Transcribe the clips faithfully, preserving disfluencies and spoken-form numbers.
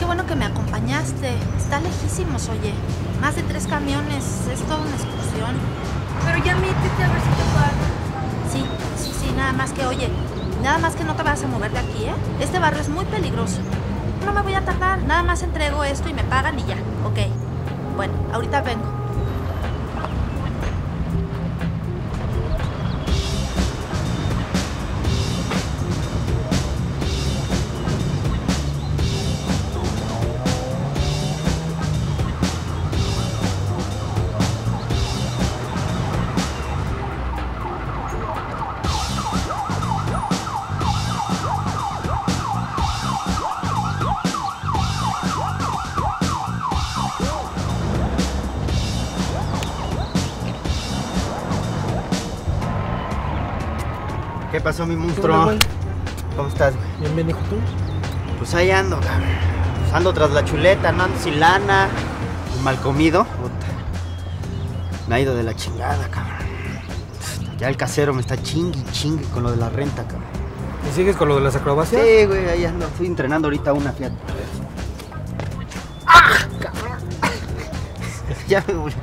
bueno que me acompañaste. Está lejísimos, oye. Más de tres camiones. Es toda una excursión. Pero ya métete a ver si te pagan. Sí, sí, sí. Nada más que, oye, nada más que no te vas a mover de aquí, ¿eh? Este barrio es muy peligroso. No me voy a tardar. Nada más entrego esto y me pagan y ya. Ok. Bueno, ahorita vengo. ¿Qué pasó, mi monstruo? ¿Cómo estás, güey? Bien, bien, hijo, ¿tú? Pues ahí ando, cabrón. Pues ando tras la chuleta, no ando sin lana. Mal comido. Puta. Me ha ido de la chingada, cabrón. Ya el casero me está chingui, chingui con lo de la renta, cabrón. ¿Y sigues con lo de las acrobacias? Sí, güey, ahí ando. Fui entrenando ahorita una, fíjate. ¡Ah, cabrón! Ya me voy.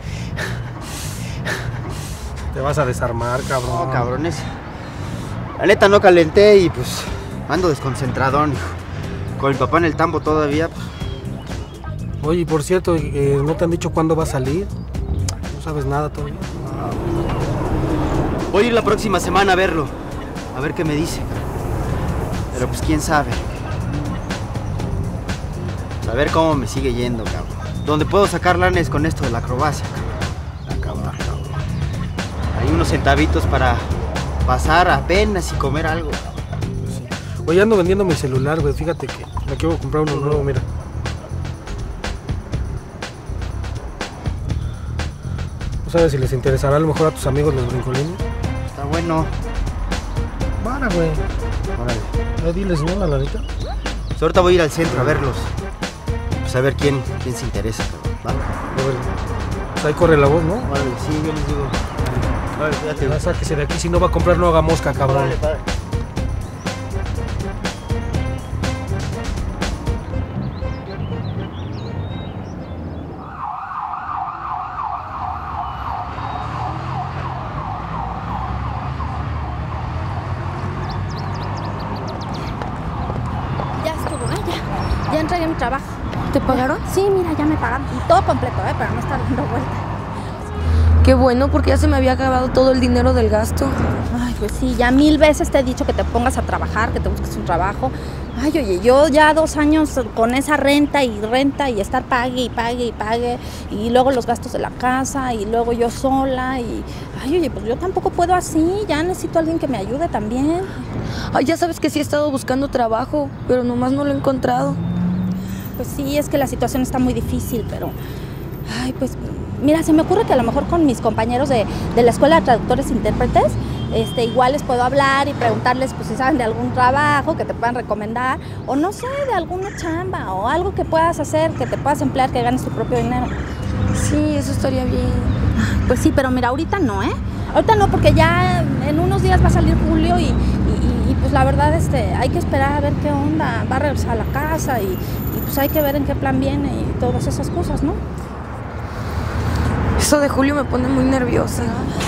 Te vas a desarmar, cabrón. No, cabrones. La neta no calenté y pues ando desconcentradón, hijo. Con mi papá en el tambo todavía, pues. Oye, y por cierto, eh, ¿no te han dicho cuándo va a salir? No sabes nada todavía. Voy a ir la próxima semana a verlo. A ver qué me dice. Pero pues quién sabe. A ver cómo me sigue yendo, cabrón. Donde puedo sacar lana es con esto de la acrobacia, cabrón. Acabar, cabrón. Hay unos centavitos para pasar apenas y comer algo. Pues sí. Oye, ando vendiendo mi celular, güey. Fíjate que me quiero comprar uno nuevo, mira. ¿No sabes si les interesará a lo mejor a tus amigos los brincolines? Está bueno. Para, güey. Órale. Ya diles, ¿no? La lanita. Pues ahorita voy a ir al centro a verlos. Pues a ver quién, quién se interesa, cabrón. ¿Va? A ver, pues ahí corre la voz, ¿no? Órale, sí, yo les digo. Órale, fíjate. Ya sáquese de aquí, si no va a comprar no haga mosca, cabrón. Órale, padre. Ya estuvo, ¿eh? Ya, ya entregué mi trabajo. ¿Te pagaron? Sí, mira, ya me pagaron. Y todo completo, ¿eh? Para no estar dando vueltas. Qué bueno, porque ya se me había acabado todo el dinero del gasto. Ay, pues sí, ya mil veces te he dicho que te pongas a trabajar, que te busques un trabajo. Ay, oye, yo ya dos años con esa renta y renta y estar pague y pague y pague. Y luego los gastos de la casa y luego yo sola. Y, ay, oye, pues yo tampoco puedo así. Ya necesito a alguien que me ayude también. Ay, ya sabes que sí he estado buscando trabajo, pero nomás no lo he encontrado. Pues sí, es que la situación está muy difícil, pero... Ay, pues... Mira, se me ocurre que a lo mejor con mis compañeros de, de la Escuela de Traductores e Intérpretes, este, igual les puedo hablar y preguntarles pues, si saben de algún trabajo que te puedan recomendar, o no sé, de alguna chamba, o algo que puedas hacer, que te puedas emplear, que ganes tu propio dinero. Sí, eso estaría bien. Pues sí, pero mira, ahorita no, ¿eh? Ahorita no, porque ya en unos días va a salir Julio y, y, y pues la verdad este, hay que esperar a ver qué onda, va a regresar a la casa y, y pues hay que ver en qué plan viene y todas esas cosas, ¿no? Eso de Julio me pone muy nerviosa.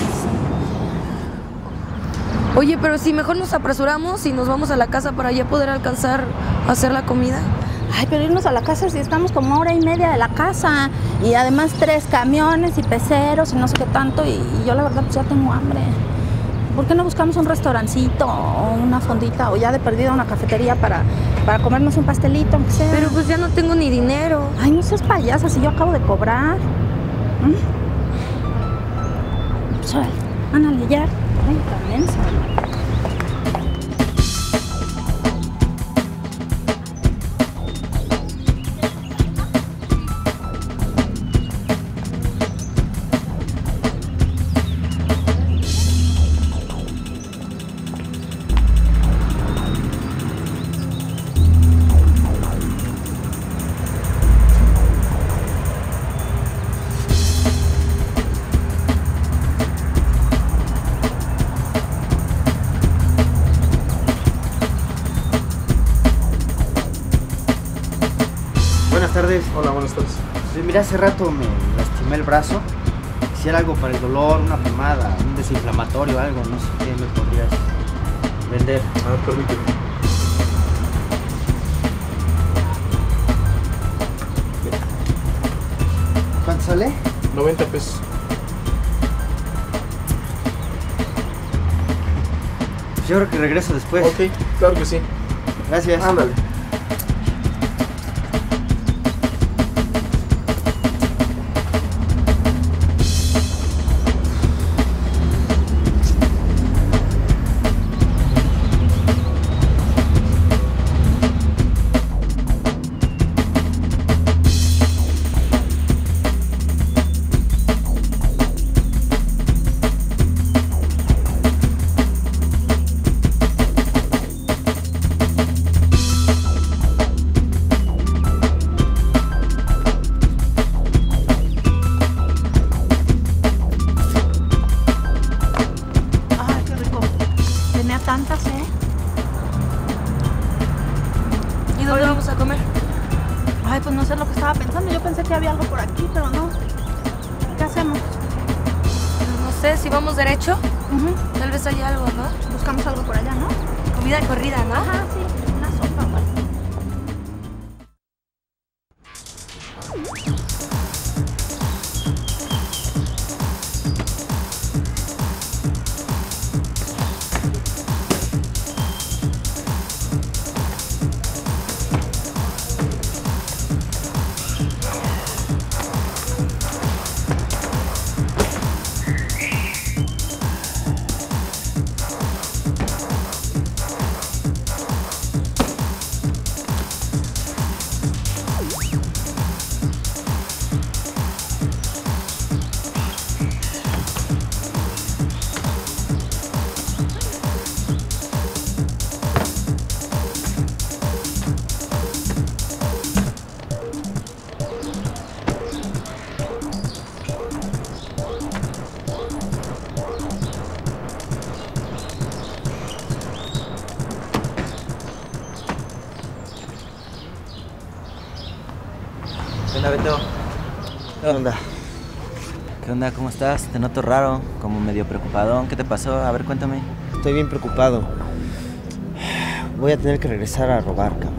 Oye, pero si mejor nos apresuramos y nos vamos a la casa para ya poder alcanzar a hacer la comida. Ay, pero irnos a la casa si estamos como hora y media de la casa. Y además tres camiones y peceros y no sé qué tanto. Y, y yo la verdad pues ya tengo hambre. ¿Por qué no buscamos un restaurancito o una fondita o ya de perdida una cafetería para, para comernos un pastelito, aunque sea? Pero pues ya no tengo ni dinero. Ay, no seas payasa si yo acabo de cobrar. ¿Mm? Pues órale, ándale ya. Ay, también se... tardes. Hola, buenas tardes. Sí, mira, hace rato me lastimé el brazo. Quisiera algo para el dolor, una pomada, un desinflamatorio, algo, no sé qué me podrías vender. A ver, permíteme. ¿Cuánto sale? noventa pesos. Pues yo creo que regreso después. Ok, claro que sí. Gracias. Ándale. Tantas, ¿eh? ¿Y dónde Oye. vamos a comer? Ay, pues no sé lo que estaba pensando. Yo pensé que había algo por aquí, pero no. ¿Qué hacemos? No sé, si vamos derecho, Ujú. tal vez haya algo, ¿no? Buscamos algo por allá, ¿no? Comida corrida, ¿no? Ajá, sí. Una sopa, güey. ¿Qué onda, Beto? ¿Qué onda? ¿Qué onda? ¿Cómo estás? Te noto raro, como medio preocupadón. ¿Qué te pasó? A ver, cuéntame. Estoy bien preocupado. Voy a tener que regresar a robar, cabrón.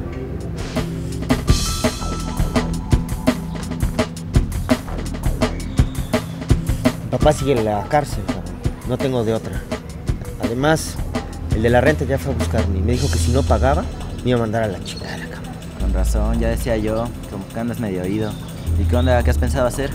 Mi papá sigue en la cárcel, cabrón. No tengo de otra. Además, el de la renta ya fue a buscarme y me dijo que si no pagaba, me iba a mandar a la chingada, cabrón. Con razón, ya decía yo, como que andas medio oído. ¿Y qué onda? ¿Qué has pensado hacer?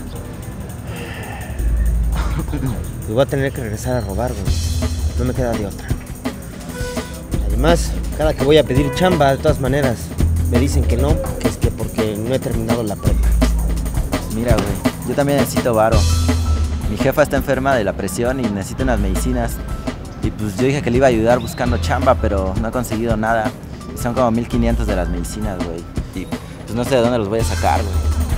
Y voy a tener que regresar a robar, güey. No me queda de otra. Además, cada que voy a pedir chamba, de todas maneras, me dicen que no, que es que porque no he terminado la prepa. Pues mira, güey, yo también necesito varo. Mi jefa está enferma de la presión y necesita unas medicinas. Y pues yo dije que le iba a ayudar buscando chamba, pero no he conseguido nada. Y son como mil quinientos de las medicinas, güey. Y pues no sé de dónde los voy a sacar, güey.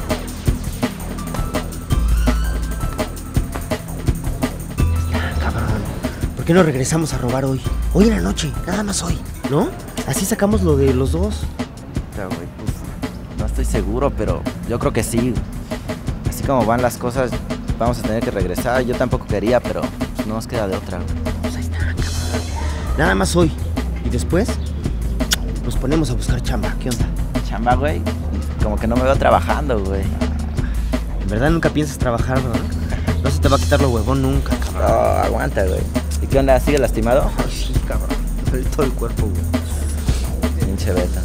Cabrón, ¿por qué no regresamos a robar hoy? Hoy en la noche, nada más hoy, ¿no? Así sacamos lo de los dos. Pero, güey, pues no estoy seguro, pero yo creo que sí. Así como van las cosas, vamos a tener que regresar. Yo tampoco quería, pero pues, no nos queda de otra, güey. Pues ahí está, cabrón. Nada más hoy. Y después nos ponemos a buscar chamba. ¿Qué onda? Chamba, güey. Como que no me veo trabajando, güey. En verdad nunca piensas trabajar, ¿no? No se te va a quitar lo huevón nunca, No, cabrón. aguanta, güey. ¿Y qué onda? ¿Sigue lastimado? Ay, sí, cabrón. Me duele todo el cuerpo, güey. Pinche Beto.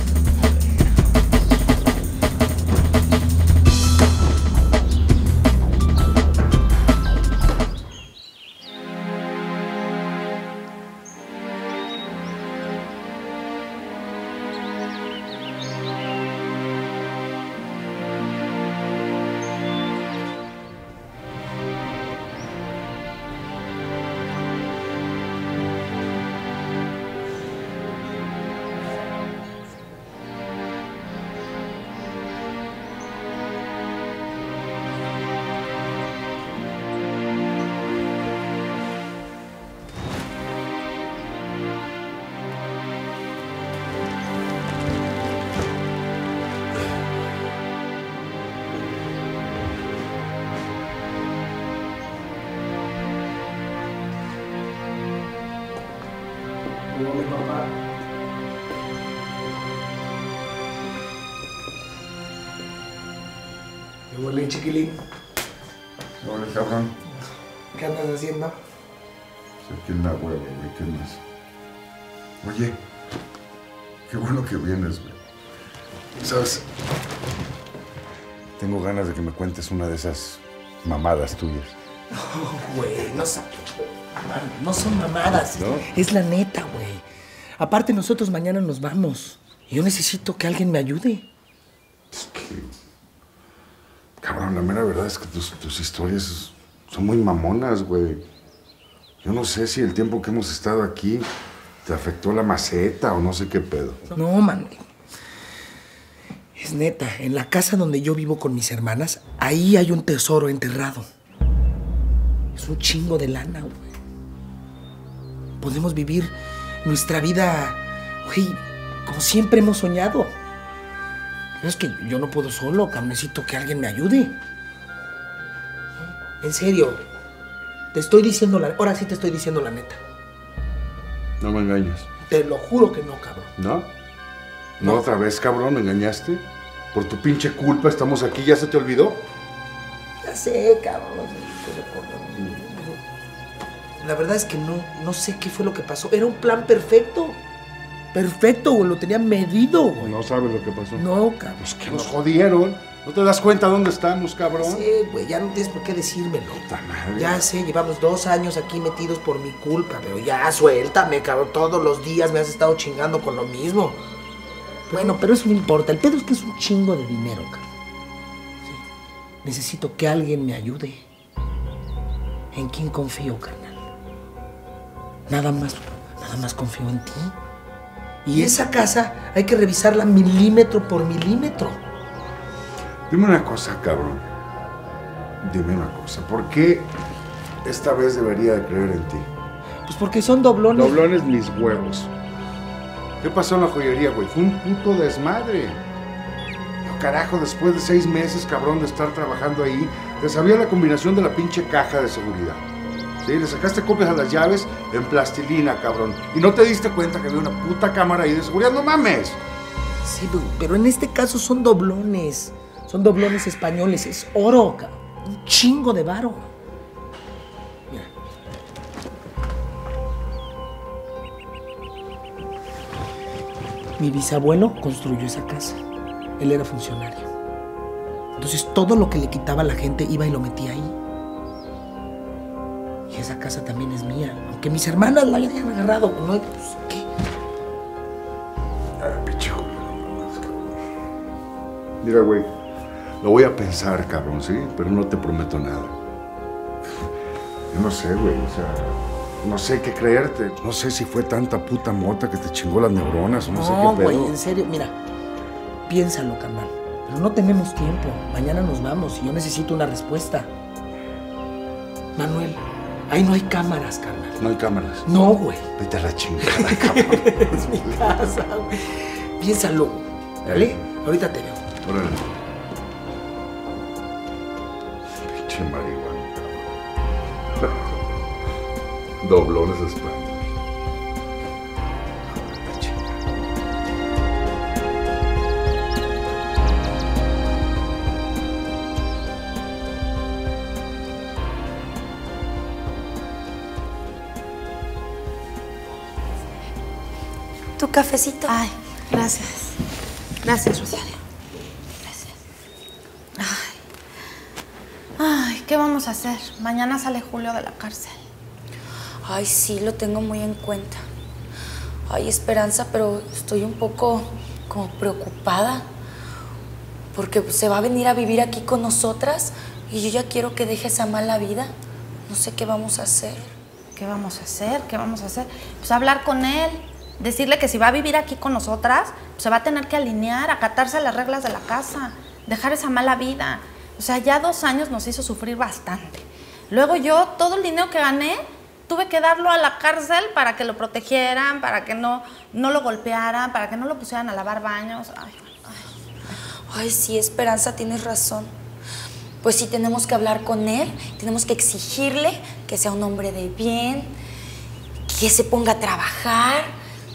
Hola, papá. ¿Qué huele, chiquilín? Hola, cabrón. ¿Qué andas haciendo? Pues aquí en la hueva, güey, ¿qué más? Oye, qué bueno que vienes, güey. ¿Sabes? Tengo ganas de que me cuentes una de esas mamadas tuyas. Oh, güey, no son, no son mamadas. ¿No? Es la neta, güey. Aparte, nosotros mañana nos vamos. Y yo necesito que alguien me ayude. Es que... Cabrón, la mera verdad es que tus, tus historias son muy mamonas, güey. Yo no sé si el tiempo que hemos estado aquí te afectó la maceta o no sé qué pedo. No, man. Es neta, en la casa donde yo vivo con mis hermanas, ahí hay un tesoro enterrado. Es un chingo de lana, güey. Podemos vivir nuestra vida, güey, como siempre hemos soñado. Pero es que yo no puedo solo, cabrón. Necesito que alguien me ayude. En serio. Te estoy diciendo la... Ahora sí te estoy diciendo la neta. No me engañes. Te lo juro que no, cabrón. ¿No? ¿No, No. otra vez, cabrón? ¿Me engañaste? Por tu pinche culpa estamos aquí, ¿ya se te olvidó? Ya sé, cabrón. No sé qué recordar. La verdad es que no, no sé qué fue lo que pasó. Era un plan perfecto. Perfecto, güey. Lo tenía medido, güey. No sabes lo que pasó. No, cabrón. Pues que nos jodieron. ¿No te das cuenta dónde estamos, cabrón? Ya sé, güey. Ya no tienes por qué decírmelo. Puta madre. Ya sé, llevamos dos años aquí metidos por mi culpa, pero ya suéltame, cabrón. Todos los días me has estado chingando con lo mismo. Bueno, pero eso no importa. El pedo es que es un chingo de dinero, cabrón. Sí. Necesito que alguien me ayude. ¿En quién confío, carnal? Nada más, nada más confío en ti. Y esa casa hay que revisarla milímetro por milímetro. Dime una cosa, cabrón. Dime una cosa. ¿Por qué esta vez debería de creer en ti? Pues porque son doblones. Doblones mis huevos. ¿Qué pasó en la joyería, güey? Fue un puto desmadre. No, carajo, después de seis meses, cabrón, de estar trabajando ahí, te sabía la combinación de la pinche caja de seguridad. Sí, le sacaste copias a las llaves en plastilina, cabrón. Y no te diste cuenta que había una puta cámara ahí de seguridad. ¡No mames! Sí, pero en este caso son doblones. Son doblones españoles. Es oro, cabrón. Un chingo de varo. Mira. Mi bisabuelo construyó esa casa. Él era funcionario. Entonces todo lo que le quitaba a la gente iba y lo metía ahí. Y esa casa también es mía. Aunque mis hermanas la hayan agarrado. ¿No? Pues, ¿qué? Ah, pinche Julio, no mames, cabrón. Mira, güey, lo voy a pensar, cabrón, ¿sí? Pero no te prometo nada. Yo no sé, güey, o sea, no sé qué creerte. No sé si fue tanta puta mota que te chingó las neuronas o no, No, sé qué güey, pedo. en serio, mira, piénsalo, carnal. Pero no tenemos tiempo. Mañana nos vamos y yo necesito una respuesta. Manuel, ahí no hay cámaras, carnal. No hay cámaras. No, güey. Vete a la chingada, cabrón. Es mi casa, güey. Piénsalo, ¿vale? Ahorita te veo. Órale. Pinche marihuana, cabrón. Doblones españoles. ¿Tu cafecito? Ay, gracias. Gracias, Rosario. Gracias. Ay. Ay, ¿qué vamos a hacer? Mañana sale Julio de la cárcel. Ay, sí, lo tengo muy en cuenta. Ay, Esperanza, pero estoy un poco como preocupada. Porque se va a venir a vivir aquí con nosotras y yo ya quiero que deje esa mala vida. No sé qué vamos a hacer. ¿Qué vamos a hacer? ¿Qué vamos a hacer? Pues hablar con él. Decirle que si va a vivir aquí con nosotras, pues se va a tener que alinear, acatarse a las reglas de la casa, dejar esa mala vida. O sea, ya dos años nos hizo sufrir bastante. Luego yo, todo el dinero que gané, tuve que darlo a la cárcel para que lo protegieran, para que no, no lo golpearan, para que no lo pusieran a lavar baños. Ay, ay. Ay, sí, Esperanza, tienes razón. Pues sí, tenemos que hablar con él, tenemos que exigirle que sea un hombre de bien, que se ponga a trabajar.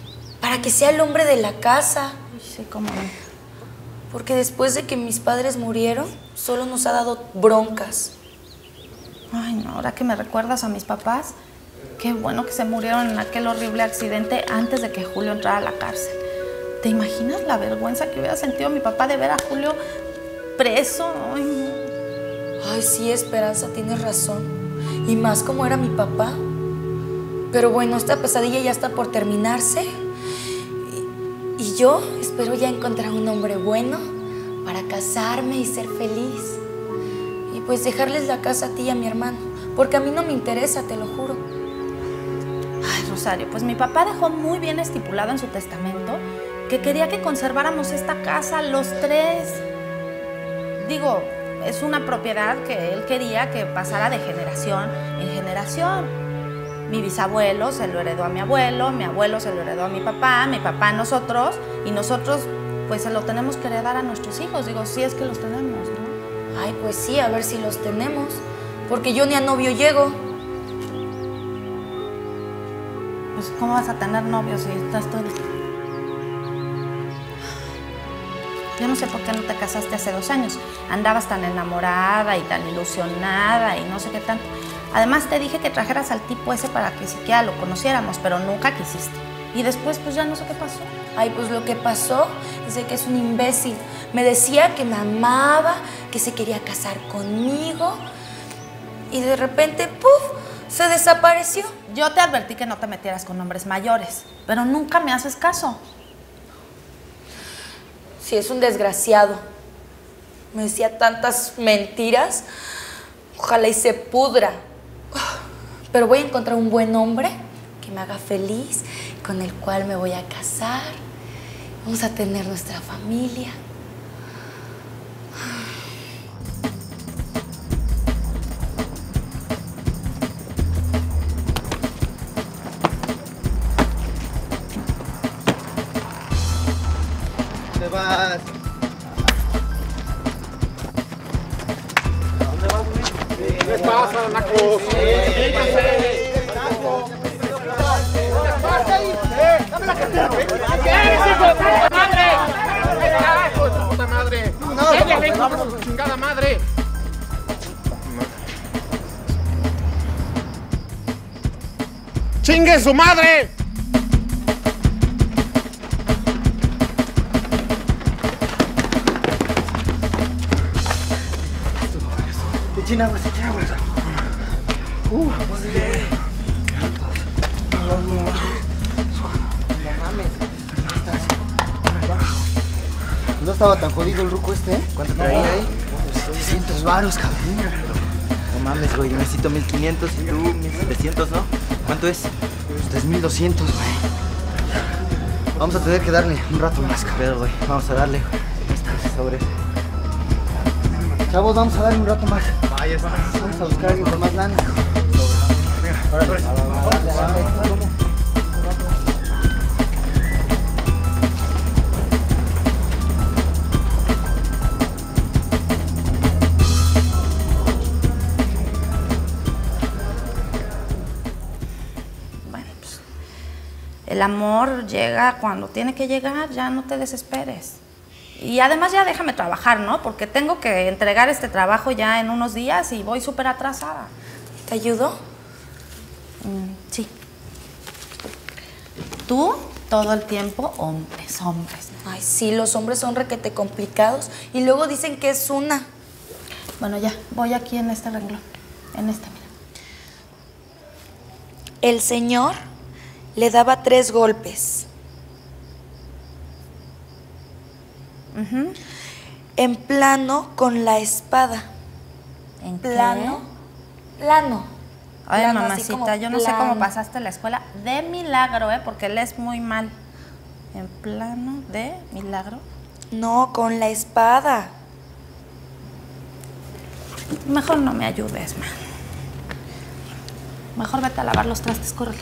para que sea el hombre de la casa. Sí, cómo no. Porque después de que mis padres murieron, solo nos ha dado broncas. Ay, no, ahora que me recuerdas a mis papás, qué bueno que se murieron en aquel horrible accidente antes de que Julio entrara a la cárcel. ¿Te imaginas la vergüenza que hubiera sentido mi papá de ver a Julio preso? Ay, no. Ay, sí, Esperanza, tienes razón. Y más como era mi papá. Pero bueno, esta pesadilla ya está por terminarse. Y, y yo espero ya encontrar un hombre bueno para casarme y ser feliz. Y pues dejarles la casa a ti y a mi hermano. Porque a mí no me interesa, te lo juro. Ay, Rosario, pues mi papá dejó muy bien estipulado en su testamento que quería que conserváramos esta casa los tres. Digo, es una propiedad que él quería que pasara de generación en generación. Mi bisabuelo se lo heredó a mi abuelo, mi abuelo se lo heredó a mi papá, mi papá a nosotros, y nosotros pues se lo tenemos que heredar a nuestros hijos. Digo, si es que los tenemos, ¿no? Ay, pues sí, a ver si los tenemos. Porque yo ni a novio llego. Pues, ¿cómo vas a tener novio si estás todo...? Yo no sé por qué no te casaste hace dos años. Andabas tan enamorada y tan ilusionada y no sé qué tanto. Además, te dije que trajeras al tipo ese para que siquiera lo conociéramos, pero nunca quisiste. Y después, pues ya no sé qué pasó. Ay, pues lo que pasó es de que es un imbécil. Me decía que me amaba, que se quería casar conmigo. Y de repente, ¡puf!, se desapareció. Yo te advertí que no te metieras con hombres mayores, pero nunca me haces caso. Sí, es un desgraciado. Me decía tantas mentiras. Ojalá y se pudra. Pero voy a encontrar un buen hombre que me haga feliz, con el cual me voy a casar. Vamos a tener nuestra familia. ¿Dónde vas? ¿Dónde vas, güey? ¿Qué les pasa, nacos? ¡Dame la cartera! ¿Qué eres, hijo de puta madre? ¡Ah, hijo de tu puta madre! ¡Cállate, hijo de su chingada madre! ¡Chingue su madre! Echen agua, echen agua. Uh, muy bien. No estaba tan jodido el ruco este, ¿eh? ¿Cuánto traía ahí? setecientos varos, cabrón. No mames, güey, yo necesito mil quinientos y tú mil setecientos, ¿no? ¿Cuánto es? tres mil doscientos, güey. Vamos a tener que darle un rato más, cabrón. Pero, güey, vamos a darle. Sobre. Chavos, vamos a darle un rato más. Vamos a buscar a alguien con más lana. Bueno, pues el amor llega cuando tiene que llegar, ya no te desesperes. Y además ya déjame trabajar, ¿no? Porque tengo que entregar este trabajo ya en unos días y voy súper atrasada. ¿Te ayudo? Mm, sí. Tú, todo el tiempo, hombres, hombres. Ay, sí, los hombres son requete complicados. Y luego dicen que es una. Bueno, ya, voy aquí en este renglón. En este, mira. El señor le daba tres golpes. Uh-huh. En plano con la espada. ¿En Plano. Plano. Ay, Plano, así como mamacita, yo no sé plano. cómo pasaste la escuela de milagro, ¿eh? Porque lees muy mal. En plano de milagro. No, con la espada. Mejor no me ayudes, man. Mejor vete a lavar los trastes, córrele.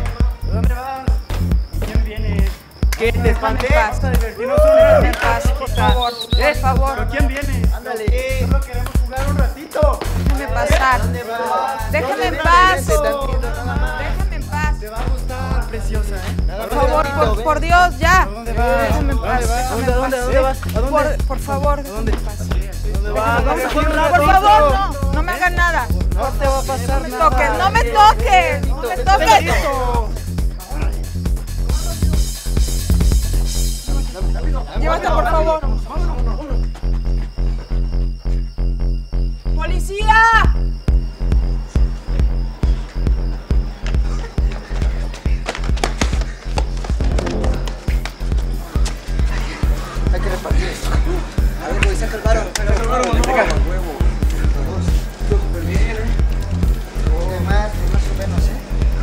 ¿Qué te espanté? Déjame en paz. Déjame en paz. favor, por favor. ¿Pero quién viene? Ándale. Solo queremos jugar un ratito. Déjeme pasar. Déjeme en paz. Déjame en paz. Te va a gustar, preciosa, ¿eh? Por favor, por, por Dios, ya. ¿Dónde vas? Déjame en paz. ¿Dónde, dónde, dónde vas? ¿A dónde? Por, por favor, déjame en paz. ¿Dónde vas? Vamos a jugar un Por ratito. favor, no. No me hagan nada. No te va a pasar No me nada. toques, no me toques. No me toques. Llévate, por favor. ¡Policía! Hay que repartir esto. A ver, güey, saca el varo. Saca el varo, no. Venga. Súper bien, ¿eh? Más, más o menos, ¿eh?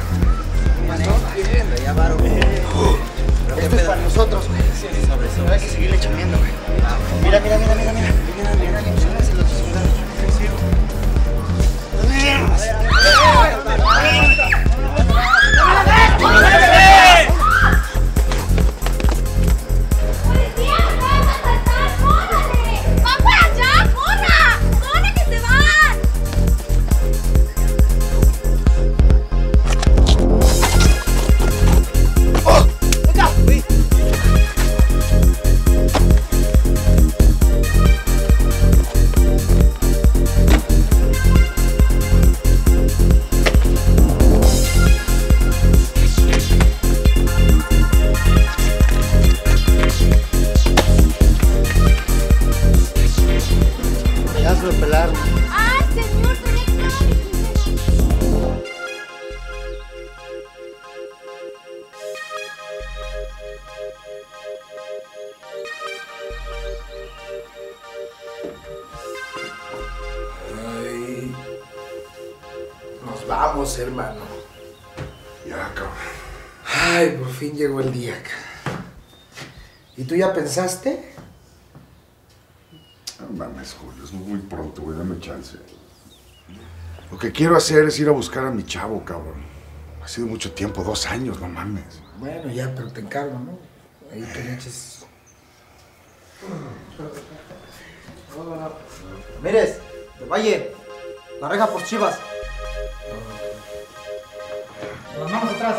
Bien, ya varo. Esto es para nosotros, güey. Hay que seguirle chameando, güey. Mira, mira, mira, mira, mira. Mira, mira, mira. Ay, nos vamos, hermano. Ya, cabrón. Ay, por fin llegó el día. ¿Y tú ya pensaste? No mames, Julio, es muy pronto, güey, dame chance. Lo que quiero hacer es ir a buscar a mi chavo, cabrón. Ha sido mucho tiempo, dos años, no mames. Bueno, ya, pero te encargo, ¿no? Ahí te le eches. Mires, de Valle, la reja por Chivas. Las manos atrás.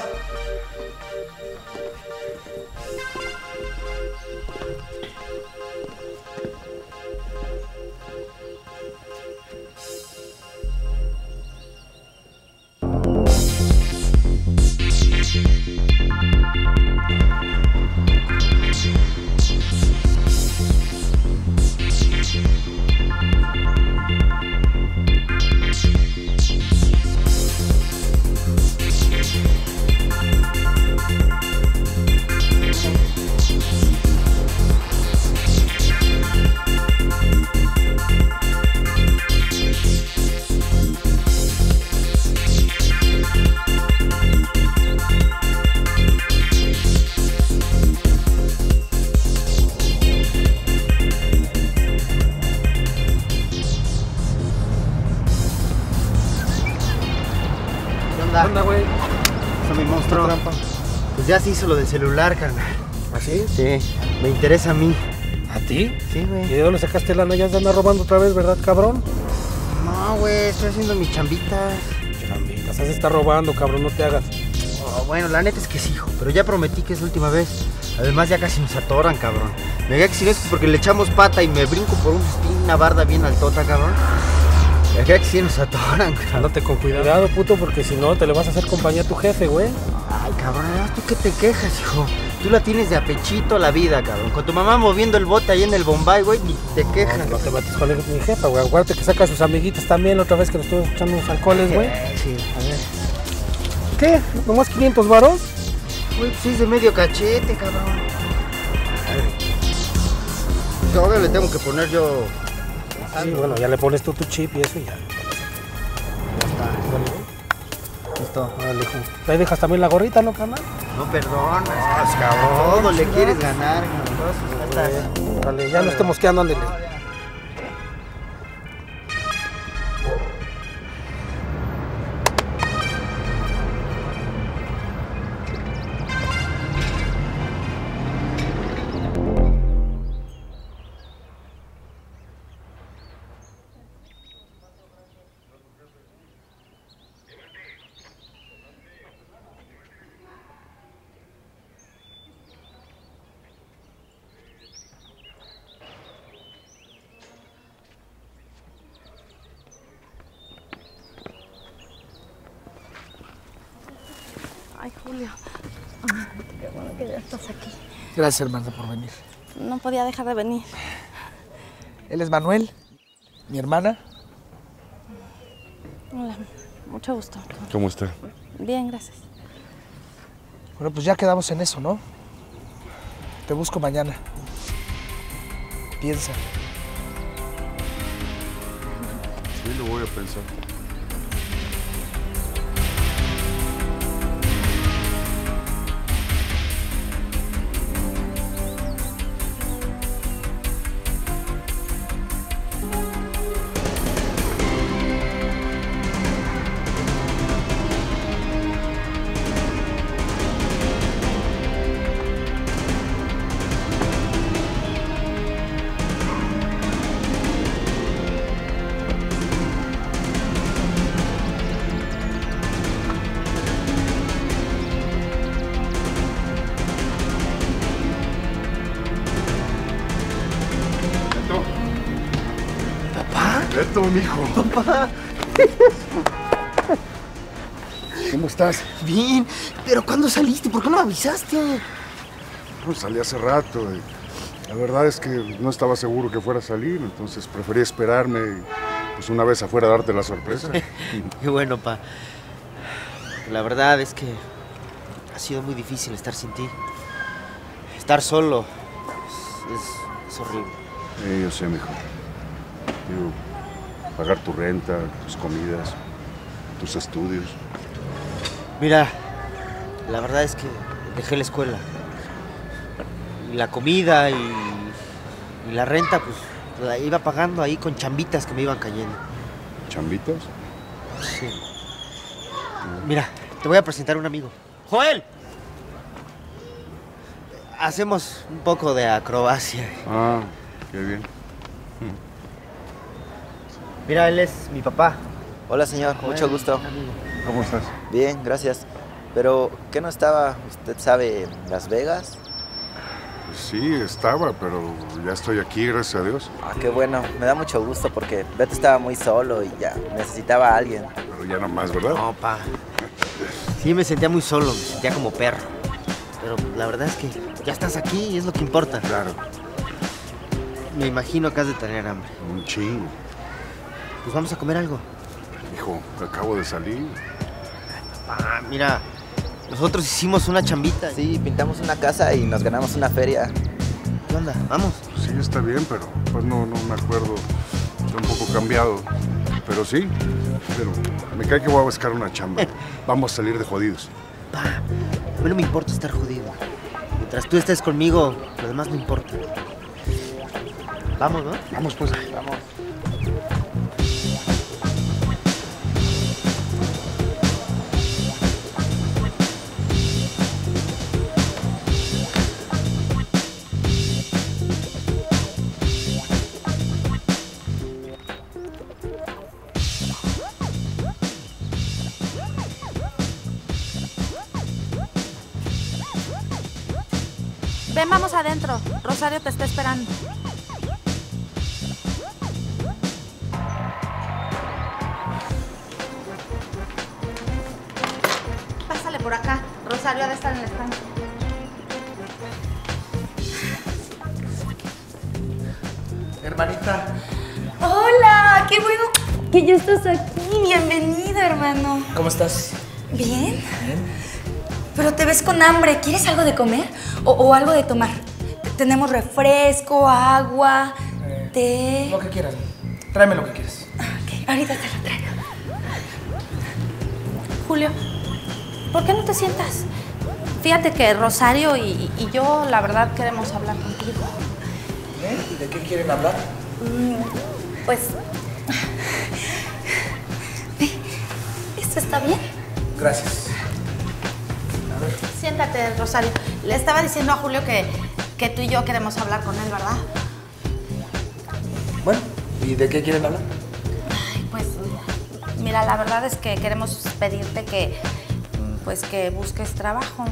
¿Qué onda, güey? Eso, mi monstruo. Pues ya se hizo lo del celular, carnal. ¿Así? Sí, me interesa a mí. ¿A ti? Sí, ¿Y güey. de dónde sacaste lana? ¿Ya se anda robando otra vez, verdad, cabrón? No, güey, estoy haciendo mis chambitas. Chambitas, se está robando, cabrón, no te hagas. Oh, bueno, la neta es que sí, hijo, pero ya prometí que es la última vez. Además ya casi nos atoran, cabrón. Me diga que si no es porque le echamos pata y me brinco por un, una barda bien altota, cabrón. Me diga que sí nos atoran, cabrón. Ándate con cuidado, puto, porque si no te le vas a hacer compañía a tu jefe, güey. Ay, cabrón, además, ¿tú qué te quejas, hijo? Tú la tienes de apechito la vida, cabrón. Con tu mamá moviendo el bote ahí en el Bombay, güey, ni te quejas. No, no te mates con el- mi jefa, güey. Acuérdate que saca a sus amiguitas también la otra vez que nos estuvimos echando unos alcoholes, güey. Sí, a ver. ¿Qué? ¿Nomás quinientos varos? Güey, pues sí es de medio cachete, cabrón. A ver. Todavía le tengo que poner yo... Sí, bueno, ya le pones tú tu chip y eso y ya. Ya está. Listo. Órale, hijo. Ahí dejas también la gorrita, ¿no, carnal? No perdonas, Ah, cabrón. todo le quieres ganar, cabrón. Ya está. Vale, ya no estemos quedando, ándale. Ay, Julio. Ay, qué bueno que ya estás aquí. Gracias, hermana, por venir. No podía dejar de venir. Él es Manuel, mi hermana. Hola, mucho gusto. ¿Cómo está? Bien, gracias. Bueno, pues ya quedamos en eso, ¿no? Te busco mañana. Piensa. Sí, lo voy a pensar. Beto, mijo. Papá. ¿Cómo estás? Bien, pero ¿cuándo saliste? ¿Por qué no me avisaste? Pues salí hace rato. Y la verdad es que no estaba seguro que fuera a salir, entonces preferí esperarme y pues una vez afuera darte la sorpresa. Qué bueno, pa. La verdad es que ha sido muy difícil estar sin ti. Estar solo es, es, es horrible. Sí, yo sé, mijo. Digo, pagar tu renta, tus comidas, tus estudios. Mira, la verdad es que dejé la escuela. Y la comida y, y la renta, pues, la iba pagando ahí con chambitas que me iban cayendo. ¿Chambitas? Sí. Mira, te voy a presentar a un amigo. ¡Joel! Hacemos un poco de acrobacia. Ah, qué bien. Mira, él es mi papá. Hola, señor. Joel, Mucho gusto. amigo. ¿Cómo estás? Bien, gracias. Pero, ¿qué no estaba, usted sabe, en Las Vegas? Pues sí, estaba, pero ya estoy aquí, gracias a Dios. Ah, qué bueno. Me da mucho gusto porque Beto estaba muy solo y ya necesitaba a alguien. Pero ya no más, ¿verdad? No, pa. Sí, me sentía muy solo, me sentía como perro. Pero la verdad es que ya estás aquí y es lo que importa. Claro. Me imagino que has de tener hambre. Un chingo. Pues vamos a comer algo. Hijo, acabo de salir. Ah, mira, nosotros hicimos una chambita. Sí, pintamos una casa y nos ganamos una feria. ¿Qué onda? ¿Vamos? Sí, está bien, pero pues no, no me acuerdo. Está un poco cambiado. Pero sí, pero me cae que voy a buscar una chamba. Vamos a salir de jodidos. Pa, a mí no me importa estar jodido. Mientras tú estés conmigo, lo demás no importa. Vamos, ¿no? Vamos, pues. Vamos. Ven, vamos adentro. Rosario te está esperando. Pásale por acá. Rosario ha de estar en el estancia. Hermanita. Hola, qué bueno que ya estás aquí. Bienvenido, hermano. ¿Cómo estás? ¿Bien? Bien. Pero te ves con hambre. ¿Quieres algo de comer o, o algo de tomar? Tenemos refresco, agua, Eh, té. Lo que quieras. Tráeme lo que quieras. Ok, ahorita te lo traigo. Julio, ¿por qué no te sientas? Fíjate que Rosario y, y yo, la verdad, queremos hablar contigo. ¿Eh? ¿Y de qué quieren hablar? Mm, pues... ¿Esto está bien? Gracias. Siéntate, Rosario. Le estaba diciendo a Julio que, que tú y yo queremos hablar con él, ¿verdad? Bueno, ¿y de qué quieren hablar? Ay, pues, mira, la verdad es que queremos pedirte que, pues, que busques trabajo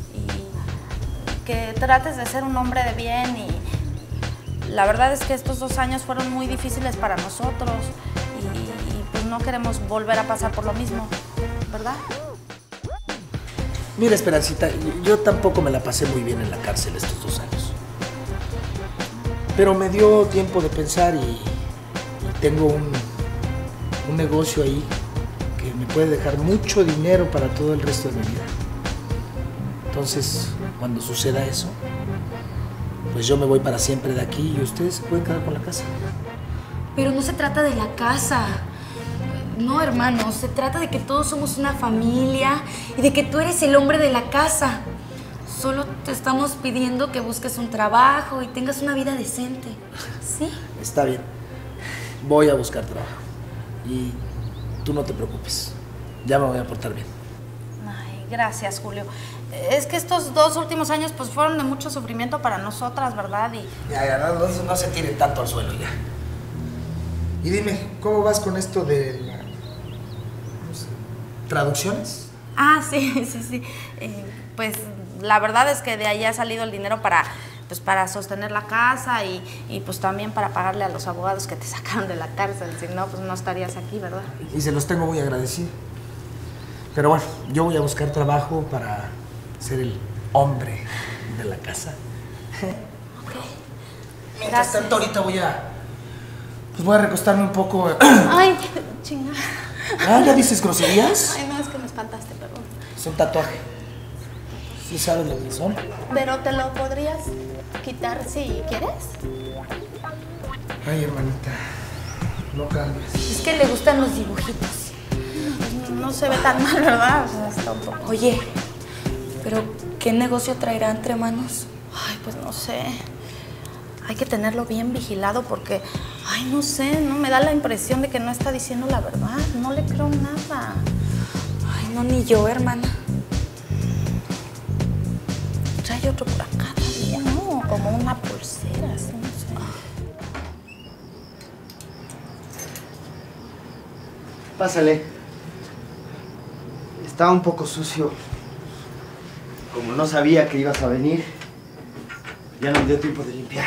y que trates de ser un hombre de bien. Y la verdad es que estos dos años fueron muy difíciles para nosotros y, y pues no queremos volver a pasar por lo mismo, ¿verdad? Mira, Esperancita, yo tampoco me la pasé muy bien en la cárcel estos dos años. Pero me dio tiempo de pensar y, y tengo un, un negocio ahí que me puede dejar mucho dinero para todo el resto de mi vida. Entonces, cuando suceda eso, pues yo me voy para siempre de aquí y ustedes se pueden quedar con la casa. Pero no se trata de la casa. No, hermano, se trata de que todos somos una familia y de que tú eres el hombre de la casa. Solo te estamos pidiendo que busques un trabajo y tengas una vida decente. ¿Sí? Está bien. Voy a buscar trabajo. Y tú no te preocupes. Ya me voy a portar bien. Ay, gracias, Julio. Es que estos dos últimos años pues fueron de mucho sufrimiento para nosotras, ¿verdad? Y... Ya, ya, no, no, no se tiren tanto al suelo ya. Y dime, ¿cómo vas con esto de la... no sé, traducciones? Ah, sí, sí, sí. Eh, pues la verdad es que de ahí ha salido el dinero para, pues, para sostener la casa y, y pues también para pagarle a los abogados que te sacaron de la cárcel. Si no, pues no estarías aquí, ¿verdad? Y se los tengo muy agradecido. Pero bueno, yo voy a buscar trabajo para ser el hombre de la casa. Ok. Mientras tanto, ahorita voy a... pues voy a recostarme un poco. Ay, chingada. Ah, ¿ya dices groserías? Ay, no, es que me espantaste, perdón. Es un tatuaje. ¿Sí sabes lo que son? Pero te lo podrías quitar si quieres. Ay, hermanita, no cambies. Es que le gustan los dibujitos. No se ve tan mal, ¿verdad? O sea, está un poco... Oye, pero ¿qué negocio traerá entre manos? Ay, pues no sé. Hay que tenerlo bien vigilado porque, ay, no sé, no me da la impresión de que no está diciendo la verdad. No le creo nada. Ay, no, ni yo, hermana. Trae otro por acá también, ¿no? Como una pulsera, así, no sé. Pásale. Estaba un poco sucio. Como no sabía que ibas a venir, ya no me dio tiempo de limpiar.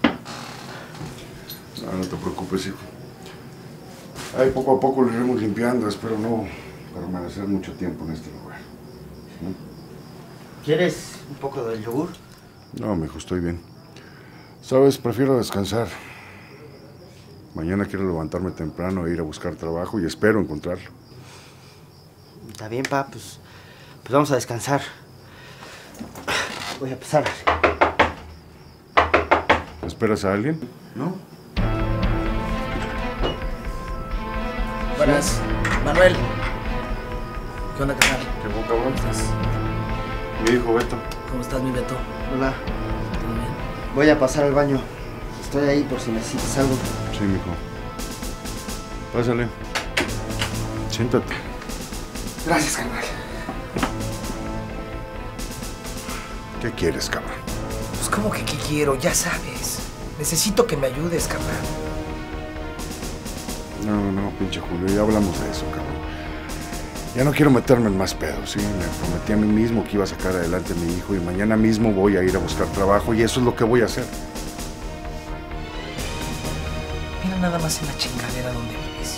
No, no te preocupes, hijo. Ahí poco a poco lo iremos limpiando. Espero no permanecer mucho tiempo en este lugar. ¿Sí? ¿Quieres un poco del yogur? No, mijo, estoy bien. Sabes, prefiero descansar. Mañana quiero levantarme temprano e ir a buscar trabajo y espero encontrarlo. Está bien, pa, pues, pues vamos a descansar. Voy a pasar. ¿Esperas a alguien? ¿No? Buenas. Manuel. ¿Qué onda, carnal? ¿Qué hubo, cabrón? ¿Cómo estás? Mi hijo Beto. ¿Cómo estás, mi Beto? Hola. ¿Todo bien? Voy a pasar al baño. Estoy ahí por si necesitas algo. Sí, mijo. Pásale. Siéntate. Gracias, carnal. ¿Qué quieres, cabrón? Pues, ¿cómo que qué quiero? Ya sabes. Necesito que me ayudes, carnal. No, no, pinche Julio, ya hablamos de eso, cabrón. Ya no quiero meterme en más pedos, ¿sí? Me prometí a mí mismo que iba a sacar adelante a mi hijo y mañana mismo voy a ir a buscar trabajo y eso es lo que voy a hacer. Mira nada más en la chingadera donde vives.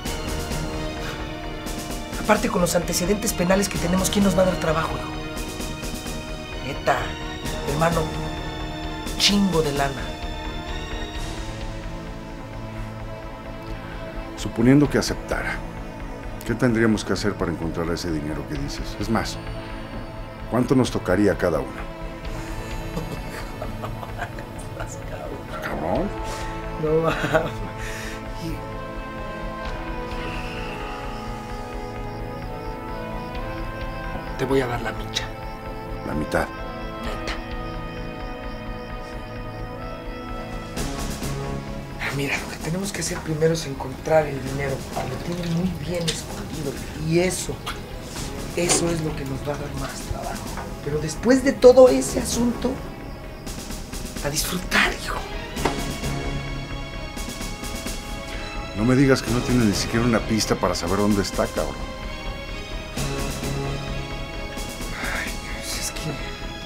Aparte, con los antecedentes penales que tenemos, ¿quién nos va a dar trabajo, hijo? Neta, hermano, chingo de lana. Suponiendo que aceptara, ¿qué tendríamos que hacer para encontrar ese dinero que dices? Es más, ¿cuánto nos tocaría a cada uno? ¿Cabrón? No, mames. Te voy a dar la micha. La mitad. Neta. Mira, lo que tenemos que hacer primero es encontrar el dinero. Lo tiene muy bien escondido. Y eso, eso es lo que nos va a dar más trabajo. Pero después de todo ese asunto, a disfrutar, hijo. No me digas que no tienes ni siquiera una pista para saber dónde está, cabrón. Ay, pues es que...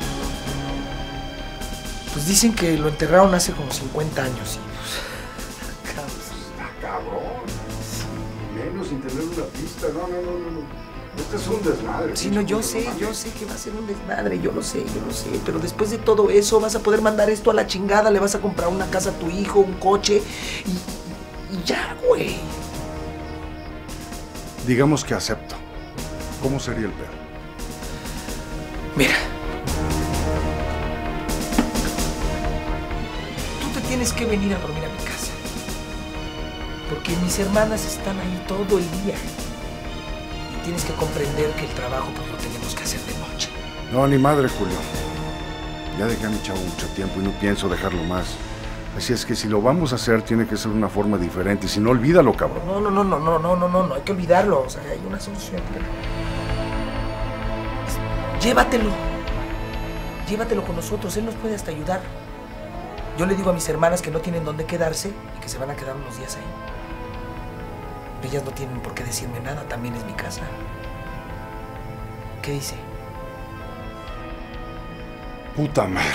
Pues dicen que lo enterraron hace como cincuenta años y... Cabrón. Menos sin tener una pista. No, no, no, no. Este es un desmadre. Sí, no, yo sé, yo sé que va a ser un desmadre, yo lo sé, yo lo sé. Pero después de todo eso vas a poder mandar esto a la chingada, le vas a comprar una casa a tu hijo, un coche y, y ya, güey. Digamos que acepto. ¿Cómo sería el pedo? Mira. Tú te tienes que venir a dormir a mi casa. Porque mis hermanas están ahí todo el día. Y tienes que comprender que el trabajo pues lo tenemos que hacer de noche. No, ni madre, Julio. Ya dejé a mi chavo mucho tiempo y no pienso dejarlo más. Así es que si lo vamos a hacer, tiene que ser de una forma diferente. Y si no, olvídalo, cabrón. No, no, no, no, no, no, no, no, no, hay que olvidarlo. O sea, hay una solución. Llévatelo. Llévatelo con nosotros, él nos puede hasta ayudar. Yo le digo a mis hermanas que no tienen dónde quedarse y que se van a quedar unos días ahí. Ellas no tienen por qué decirme nada, también es mi casa. ¿Qué dice? Puta madre.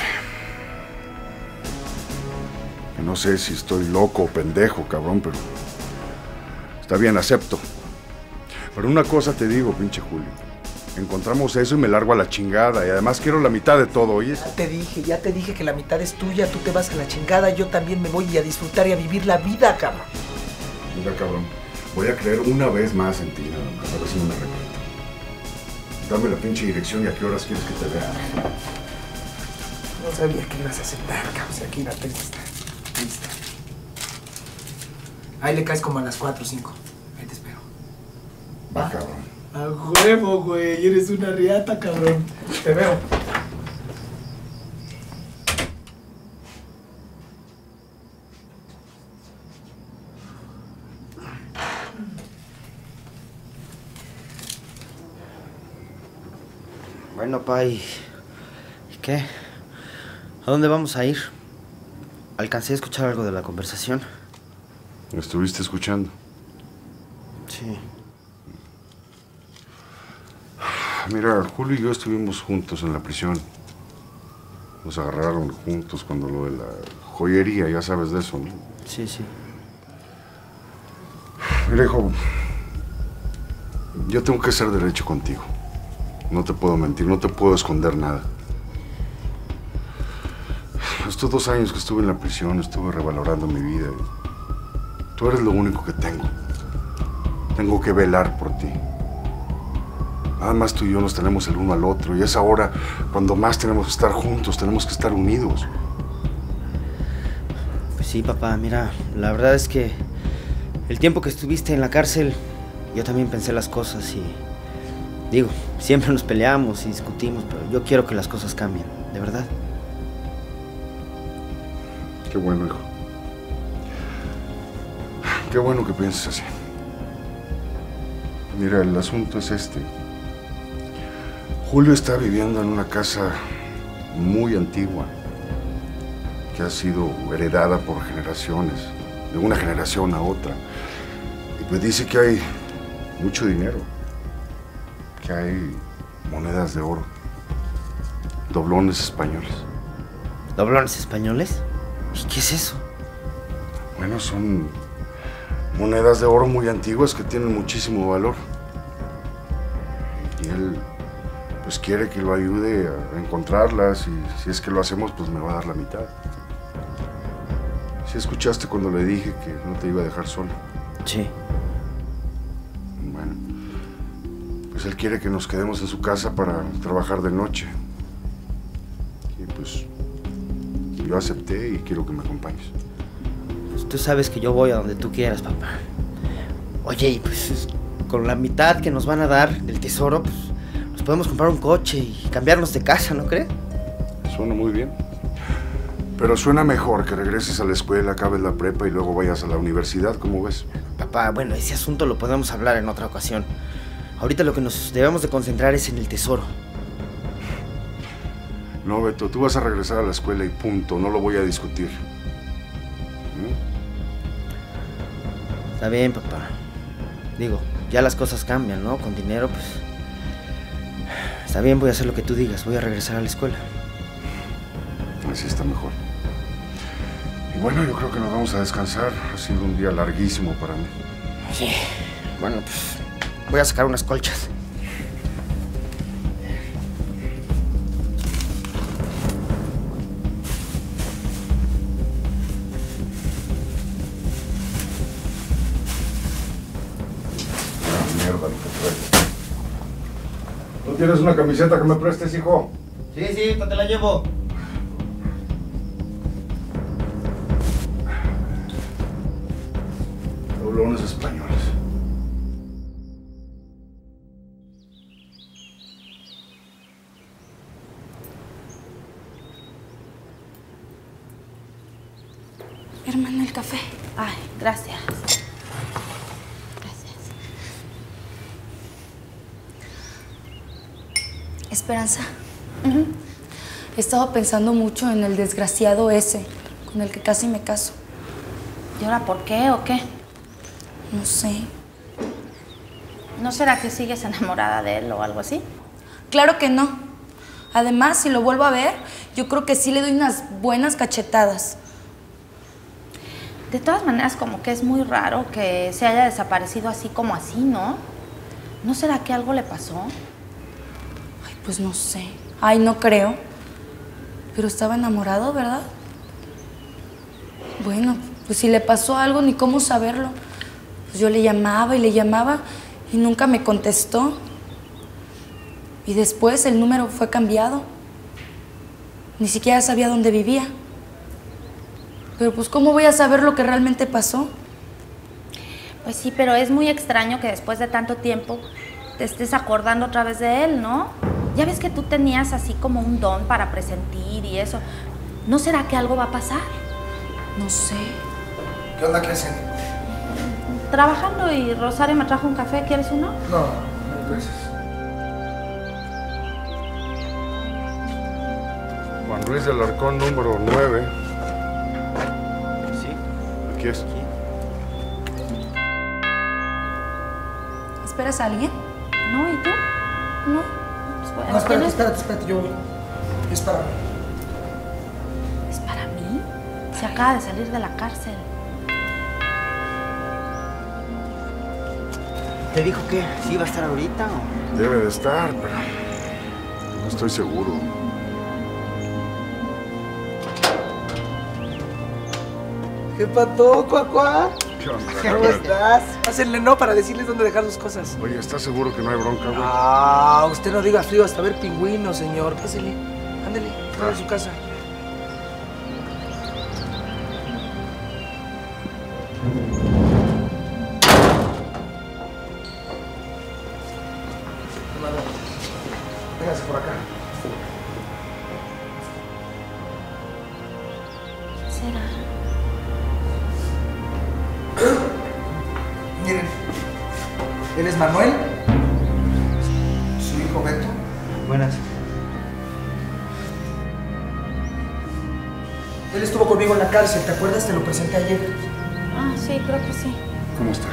Que no sé si estoy loco o pendejo, cabrón, pero... Está bien, acepto. Pero una cosa te digo, pinche Julio. Encontramos eso y me largo a la chingada. Y además quiero la mitad de todo, ¿oyes? Ya te dije, ya te dije que la mitad es tuya. Tú te vas a la chingada, yo también me voy a disfrutar y a vivir la vida, cabrón. Mira, cabrón, voy a creer una vez más en ti, nada más. A ver si no me arrepiento. Dame la pinche dirección y a qué horas quieres que te vea. No sabía que ibas a aceptar, cabrón. Si aquí la tengo, está. Ahí está. Ahí le caes como a las cuatro o cinco. Ahí te espero. Va, cabrón. A huevo, güey. Eres una riata, cabrón. Te veo. Bueno, pa, ¿y qué? ¿A dónde vamos a ir? Alcancé a escuchar algo de la conversación. ¿Estuviste escuchando? Sí. Mira, Julio y yo estuvimos juntos en la prisión. Nos agarraron juntos cuando lo de la joyería, ya sabes de eso, ¿no? Sí, sí. Mira, hijo, yo tengo que ser derecho contigo. No te puedo mentir, no te puedo esconder nada. Estos dos años que estuve en la prisión estuve revalorando mi vida. Tú eres lo único que tengo. Tengo que velar por ti. Nada más tú y yo nos tenemos el uno al otro. Y es ahora cuando más tenemos que estar juntos, tenemos que estar unidos. Pues sí, papá, mira, la verdad es que el tiempo que estuviste en la cárcel, yo también pensé las cosas y... Digo, siempre nos peleamos y discutimos, pero yo quiero que las cosas cambien, de verdad. Qué bueno, hijo. Qué bueno que pienses así. Mira, el asunto es este. Julio está viviendo en una casa muy antigua, que ha sido heredada por generaciones, de una generación a otra. Y pues dice que hay mucho dinero, que hay monedas de oro, doblones españoles. ¿Doblones españoles? ¿Y qué es eso? Bueno, son monedas de oro muy antiguas que tienen muchísimo valor. Y él, pues, quiere que lo ayude a encontrarlas y si es que lo hacemos, pues me va a dar la mitad. ¿Sí escuchaste cuando le dije que no te iba a dejar solo? Sí. Bueno, pues él quiere que nos quedemos en su casa para trabajar de noche. Y pues yo acepté y quiero que me acompañes. Pues tú sabes que yo voy a donde tú quieras, papá. Oye, y pues con la mitad que nos van a dar del tesoro, pues nos podemos comprar un coche y cambiarnos de casa, ¿no crees? Suena muy bien. Pero suena mejor que regreses a la escuela, acabes la prepa y luego vayas a la universidad, ¿cómo ves? Papá, bueno, ese asunto lo podemos hablar en otra ocasión. Ahorita lo que nos debemos de concentrar es en el tesoro. No, Beto, tú vas a regresar a la escuela y punto, no lo voy a discutir. ¿Mm? Está bien, papá. Digo, ya las cosas cambian, ¿no? Con dinero, pues... Está bien, voy a hacer lo que tú digas, voy a regresar a la escuela. Así está mejor. Y bueno, yo creo que nos vamos a descansar. Ha sido un día larguísimo para mí. Sí. Bueno, pues voy a sacar unas colchas. ¿No tienes una camiseta que me prestes, hijo? Sí, sí, te la llevo. Doblones españoles. Hermano, el café. Ay, gracias. Esperanza, uh-huh. He estado pensando mucho en el desgraciado ese, con el que casi me caso. ¿Y ahora por qué o qué? No sé. ¿No será que sigues enamorada de él o algo así? Claro que no. Además, si lo vuelvo a ver, yo creo que sí le doy unas buenas cachetadas. De todas maneras, como que es muy raro que se haya desaparecido así como así, ¿no? ¿No será que algo le pasó? Pues no sé. Ay, no creo. Pero estaba enamorado, ¿verdad? Bueno, pues si le pasó algo, ni cómo saberlo. Pues yo le llamaba y le llamaba y nunca me contestó. Y después el número fue cambiado. Ni siquiera sabía dónde vivía. Pero pues, ¿cómo voy a saber lo que realmente pasó? Pues sí, pero es muy extraño que después de tanto tiempo te estés acordando otra vez de él, ¿no? Ya ves que tú tenías así como un don para presentir y eso. ¿No será que algo va a pasar? No sé. ¿Qué onda, qué hacen? Trabajando y Rosario me trajo un café. ¿Quieres uno? No, no, gracias. Juan Luis del Arcón, número nueve. ¿Sí? Aquí es. ¿Esperas a alguien? No, ¿y tú? No. Pues bueno, No, espérate, ¿tienes? espérate, espérate, yo voy. Es para mí. ¿Es para mí? Se acaba de salir de la cárcel. ¿Te dijo que sí iba a estar ahorita o...? Debe de estar, pero no estoy seguro. ¿Qué pasó, Cuacuá? ¿Qué onda? ¿Cómo estás? Pásenle no para decirles dónde dejar sus cosas. Oye, ¿estás seguro que no hay bronca, güey? Ah, usted no diga frío hasta ver pingüinos, señor. Pásele. Ándele, fuera de su casa. Véngase por acá. ¿Qué será? Miren, él es Manuel, su hijo Beto. Buenas. Él estuvo conmigo en la cárcel, ¿te acuerdas? Te lo presenté ayer. Ah, sí, creo que sí. ¿Cómo está?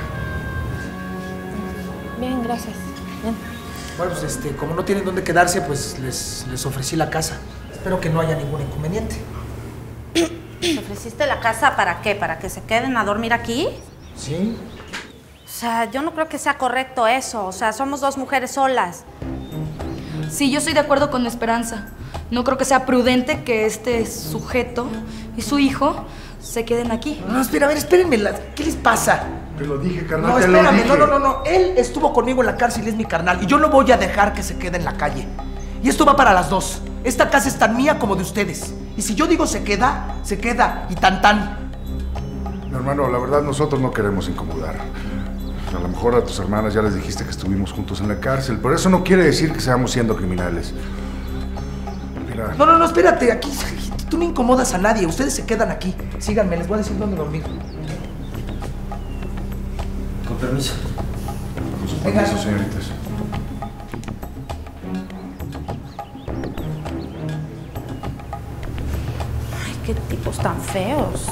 Bien, gracias. Bien. Bueno, pues este, como no tienen dónde quedarse, pues les, les ofrecí la casa. Espero que no haya ningún inconveniente. ¿Te ofreciste la casa para qué? ¿Para que se queden a dormir aquí? Sí. O sea, yo no creo que sea correcto eso. O sea, somos dos mujeres solas. Sí, yo estoy de acuerdo con Esperanza. No creo que sea prudente que este sujeto y su hijo se queden aquí. No, espera, a ver, espérenme. la- ¿Qué les pasa? Te lo dije, carnal, No, te lo espérame. dije. No, no, no, no. Él estuvo conmigo en la cárcel y es mi carnal. Y yo no voy a dejar que se quede en la calle. Y esto va para las dos. Esta casa es tan mía como de ustedes. Y si yo digo se queda, se queda. Y tan tan. Mi hermano, la verdad, nosotros no queremos incomodar. A lo mejor a tus hermanas ya les dijiste que estuvimos juntos en la cárcel, pero eso no quiere decir que seamos siendo criminales. Mira, No, no, no, espérate. Aquí tú no incomodas a nadie. Ustedes se quedan aquí. Síganme, les voy a decir dónde dormir. Con permiso. con su Venga. permiso, señoritas. Ay, qué tipos tan feos.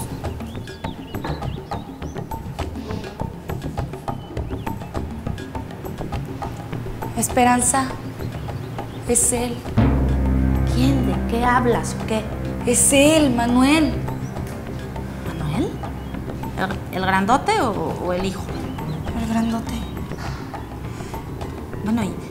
Esperanza, es él. ¿Quién? ¿De qué hablas o qué? Es él, Manuel. ¿Manuel? ¿El, el grandote o, o el hijo? El grandote. Bueno, y...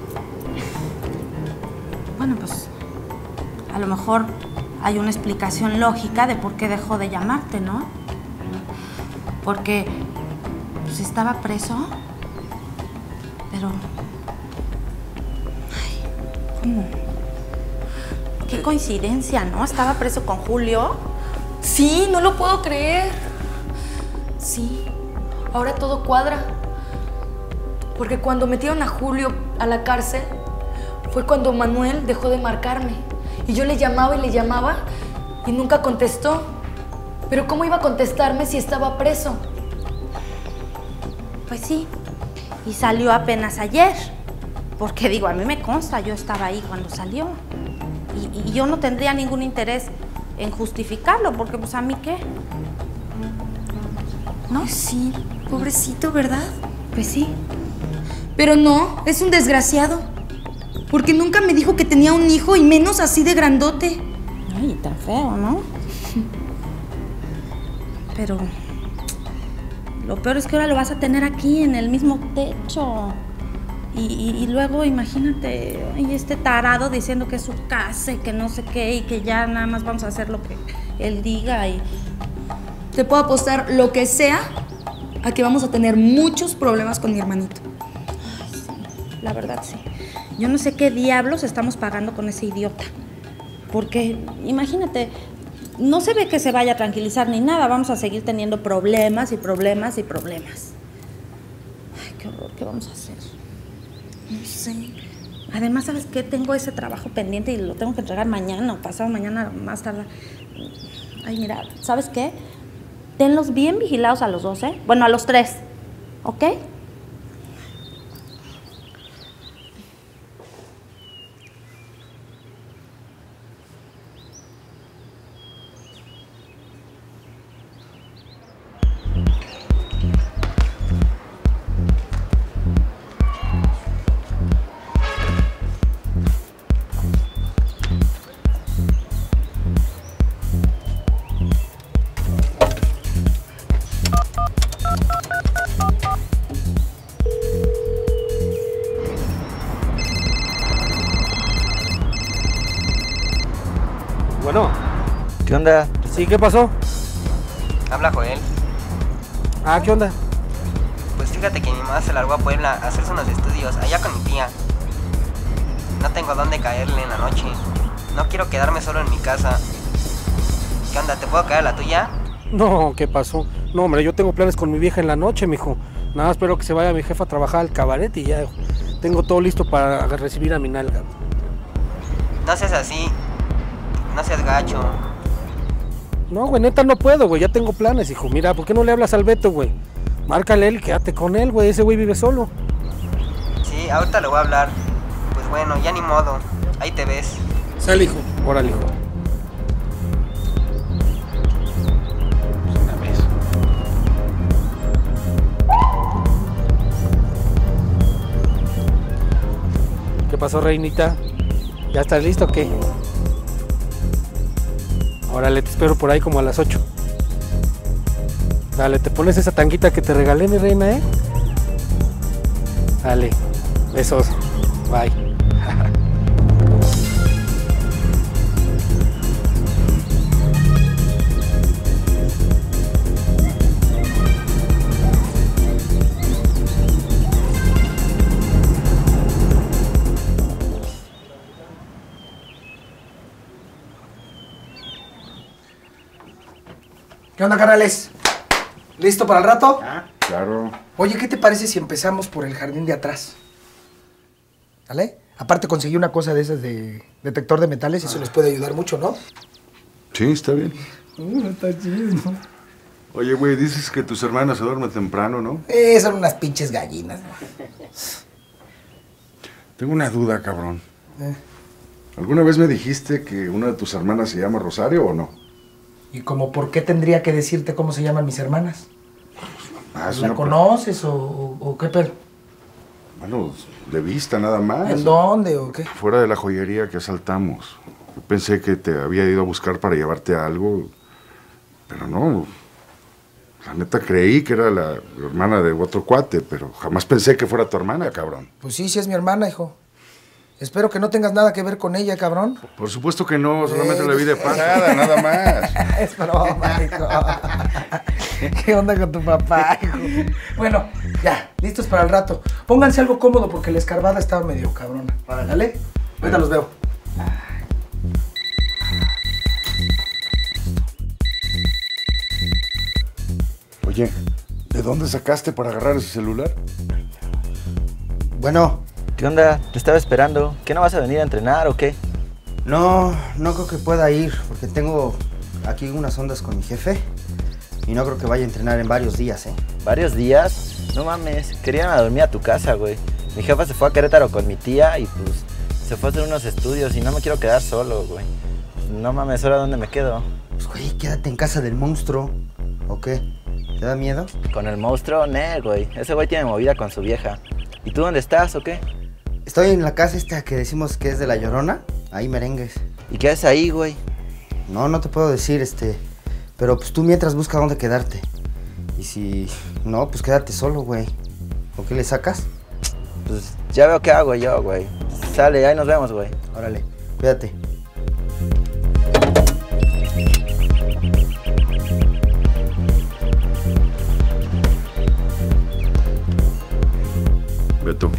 Bueno, pues... A lo mejor hay una explicación lógica de por qué dejó de llamarte, ¿no? Porque... Pues estaba preso. Pero... Ay, Qué coincidencia, ¿no? Estaba preso con Julio. Sí, no lo puedo creer. Sí, ahora todo cuadra. Porque cuando metieron a Julio a la cárcel, fue cuando Manuel dejó de marcarme. Y yo le llamaba y le llamaba y nunca contestó. Pero ¿cómo iba a contestarme si estaba preso? Pues sí, y salió apenas ayer. Porque digo, a mí me consta, yo estaba ahí cuando salió. Y, y yo no tendría ningún interés en justificarlo, porque pues a mí qué. ¿No? Sí, pobrecito, ¿verdad? Pues sí. Pero no, es un desgraciado. Porque nunca me dijo que tenía un hijo y menos así de grandote. Ay, tan feo, ¿no? Pero lo peor es que ahora lo vas a tener aquí en el mismo techo. Y, y, y luego imagínate, ay, este tarado diciendo que es su casa y que no sé qué y que ya nada más vamos a hacer lo que él diga. Y te puedo apostar lo que sea a que vamos a tener muchos problemas con mi hermanito. Ay, sí, la verdad sí. Yo no sé qué diablos estamos pagando con ese idiota. Porque imagínate, no se ve que se vaya a tranquilizar ni nada. Vamos a seguir teniendo problemas y problemas y problemas. Ay, qué horror, ¿qué vamos a hacer? No sé. Además, ¿sabes qué? Tengo ese trabajo pendiente y lo tengo que entregar mañana o pasado mañana más tarde. Ay, mira, ¿sabes qué? Tenlos bien vigilados a los dos, ¿eh? Bueno, a los tres, ¿ok? Bueno. ¿Qué onda? Sí, ¿qué pasó? Habla Joel. Ah, ¿qué onda? Pues fíjate que mi mamá se largó a Puebla a hacerse unos estudios allá con mi tía. No tengo dónde caerle en la noche. No quiero quedarme solo en mi casa. ¿Qué onda? ¿Te puedo caer a la tuya? No, ¿qué pasó? No, hombre, yo tengo planes con mi vieja en la noche, mijo. Nada, espero que se vaya mi jefa a trabajar al cabaret y ya tengo todo listo para recibir a mi nalga. No seas así. No seas gacho. No, güey, neta no puedo, güey. Ya tengo planes, hijo. Mira, ¿por qué no le hablas al Beto, güey? Márcale él y quédate con él, güey. Ese güey vive solo. Sí, ahorita le voy a hablar. Pues bueno, ya ni modo. Ahí te ves. Sal, hijo. Órale, hijo. ¿Qué pasó, reinita? ¿Ya estás listo o qué? Órale, te espero por ahí como a las ocho. Dale, te pones esa tanguita que te regalé, mi reina, ¿eh? Dale, besos. Bye. ¿Qué onda, canales? ¿Listo para el rato? Ah, claro. Oye, ¿qué te parece si empezamos por el jardín de atrás? ¿Vale? Aparte conseguí una cosa de esas de detector de metales, eso les puede ayudar mucho, ¿no? Sí, está bien. Uh, está chido, ¿no? Oye, güey, dices que tus hermanas se duermen temprano, ¿no? Eh, son unas pinches gallinas, ¿no? Tengo una duda, cabrón. Eh. ¿Alguna vez me dijiste que una de tus hermanas se llama Rosario o no? ¿Y como por qué tendría que decirte cómo se llaman mis hermanas? Ah, es ¿La una... conoces o, o, o qué pedo? Bueno, de vista nada más. ¿En dónde o qué? Fuera de la joyería que asaltamos. Yo pensé que te había ido a buscar para llevarte algo, pero no. La neta creí que era la hermana de otro cuate, pero jamás pensé que fuera tu hermana, cabrón. Pues sí, sí es mi hermana, hijo. Espero que no tengas nada que ver con ella, cabrón. Por supuesto que no, solamente Eh, la vi de pasada, nada más. Es broma, hijo. ¿Qué onda con tu papá, hijo? Bueno, ya, listos para el rato. Pónganse algo cómodo porque la escarbada estaba medio cabrona. ¿Vale? Ahorita los veo. Oye, ¿de dónde sacaste para agarrar ese celular? Bueno. ¿Qué onda? Te estaba esperando. ¿Qué, no vas a venir a entrenar o qué? No, no creo que pueda ir, porque tengo aquí unas ondas con mi jefe. Y no creo que vaya a entrenar en varios días, ¿eh? ¿Varios días? No mames, querían a dormir a tu casa, güey. Mi jefa se fue a Querétaro con mi tía y pues se fue a hacer unos estudios y no me quiero quedar solo, güey. No mames, ¿ahora dónde me quedo? Pues, güey, quédate en casa del monstruo. ¿O qué? ¿Te da miedo? Con el monstruo, no, güey. Ese güey tiene movida con su vieja. ¿Y tú dónde estás o qué? Estoy en la casa esta que decimos que es de La Llorona. Ahí merengues. ¿Y qué haces ahí, güey? No, no te puedo decir, este... Pero pues tú mientras busca dónde quedarte. Y si no, pues quédate solo, güey. ¿O qué le sacas? Pues ya veo qué hago yo, güey. Sale, ahí nos vemos, güey. Órale, cuídate. Beto.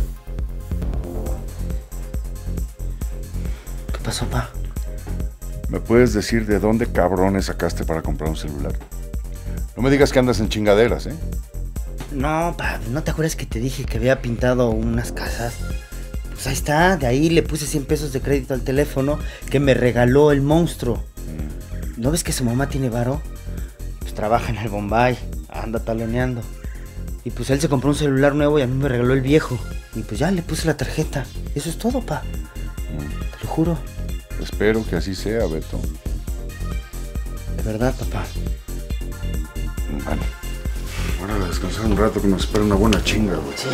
¿Qué pasó, pa? ¿Me puedes decir de dónde cabrones sacaste para comprar un celular? No me digas que andas en chingaderas, ¿eh? No, pa, ¿no te acuerdas que te dije que había pintado unas casas? Pues ahí está, de ahí le puse cien pesos de crédito al teléfono que me regaló el monstruo. Mm. ¿No ves que su mamá tiene varo? Pues trabaja en el Bombay, anda taloneando. Y pues él se compró un celular nuevo y a mí me regaló el viejo. Y pues ya le puse la tarjeta. Eso es todo, pa. Mm. Te lo juro. Espero que así sea, Beto. De verdad, papá. Vale. Ahora a descansar un rato que nos espera una buena chinga, güey. Sí.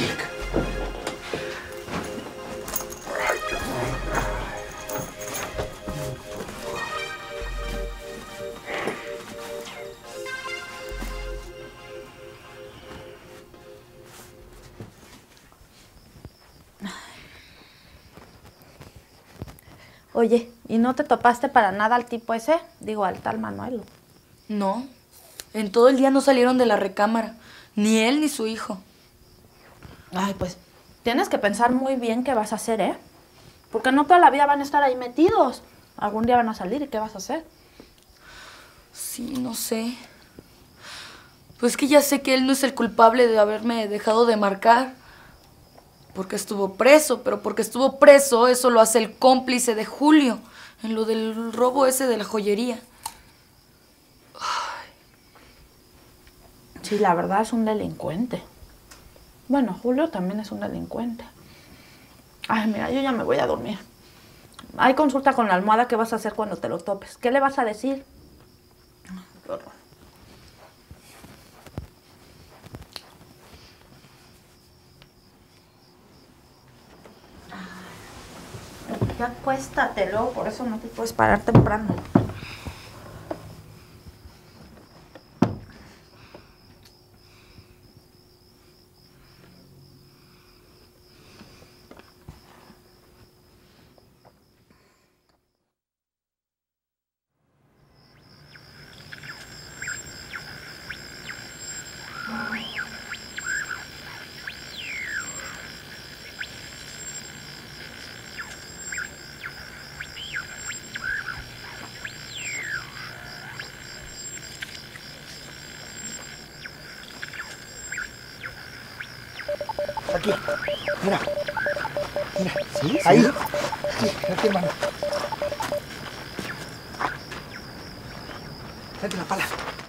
Oye, ¿y no te topaste para nada al tipo ese? Digo, al tal Manuel. No, en todo el día no salieron de la recámara, ni él ni su hijo. Ay, pues, tienes que pensar muy bien qué vas a hacer, ¿eh? Porque no toda la vida van a estar ahí metidos. Algún día van a salir, ¿y qué vas a hacer? Sí, no sé. Pues que ya sé que él no es el culpable de haberme dejado de marcar. Porque estuvo preso, pero porque estuvo preso, eso lo hace el cómplice de Julio, en lo del robo ese de la joyería. Ay. Sí, la verdad es un delincuente. Bueno, Julio también es un delincuente. Ay, mira, yo ya me voy a dormir. Hay consulta con la almohada, ¿qué vas a hacer cuando te lo topes? ¿Qué le vas a decir? Qué horror. Ya acuéstate, luego por eso no te puedes parar temprano. Aquí, mira. Mira, ¿Sí? ahí. ¿Sí? Sí, aquí, hermano. Vete la pala.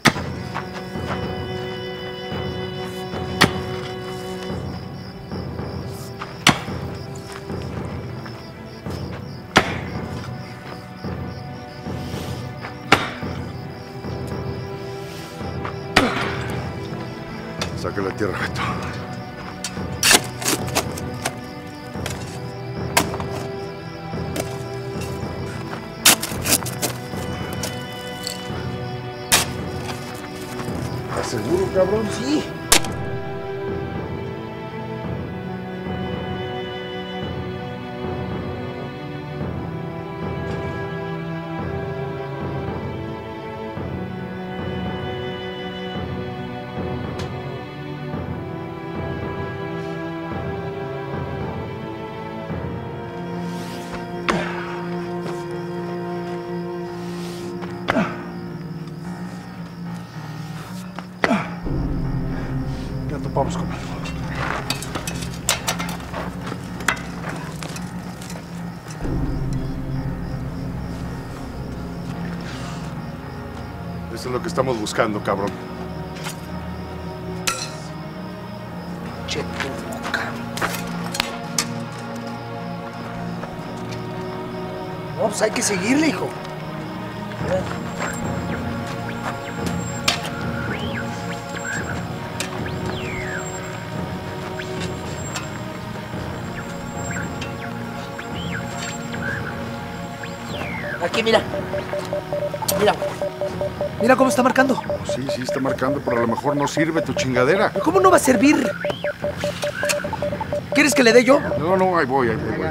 Saca la tierra, Beto. ¿Estás seguro, cabrón? Sí. Vamos, compadre. Eso es lo que estamos buscando, cabrón. Che, tu boca. No, pues hay que seguirle, hijo. Aquí, mira. Mira. Mira cómo está marcando. Sí, sí, está marcando, pero a lo mejor no sirve tu chingadera. ¿Cómo no va a servir? ¿Quieres que le dé yo? No, no, ahí voy, ahí voy.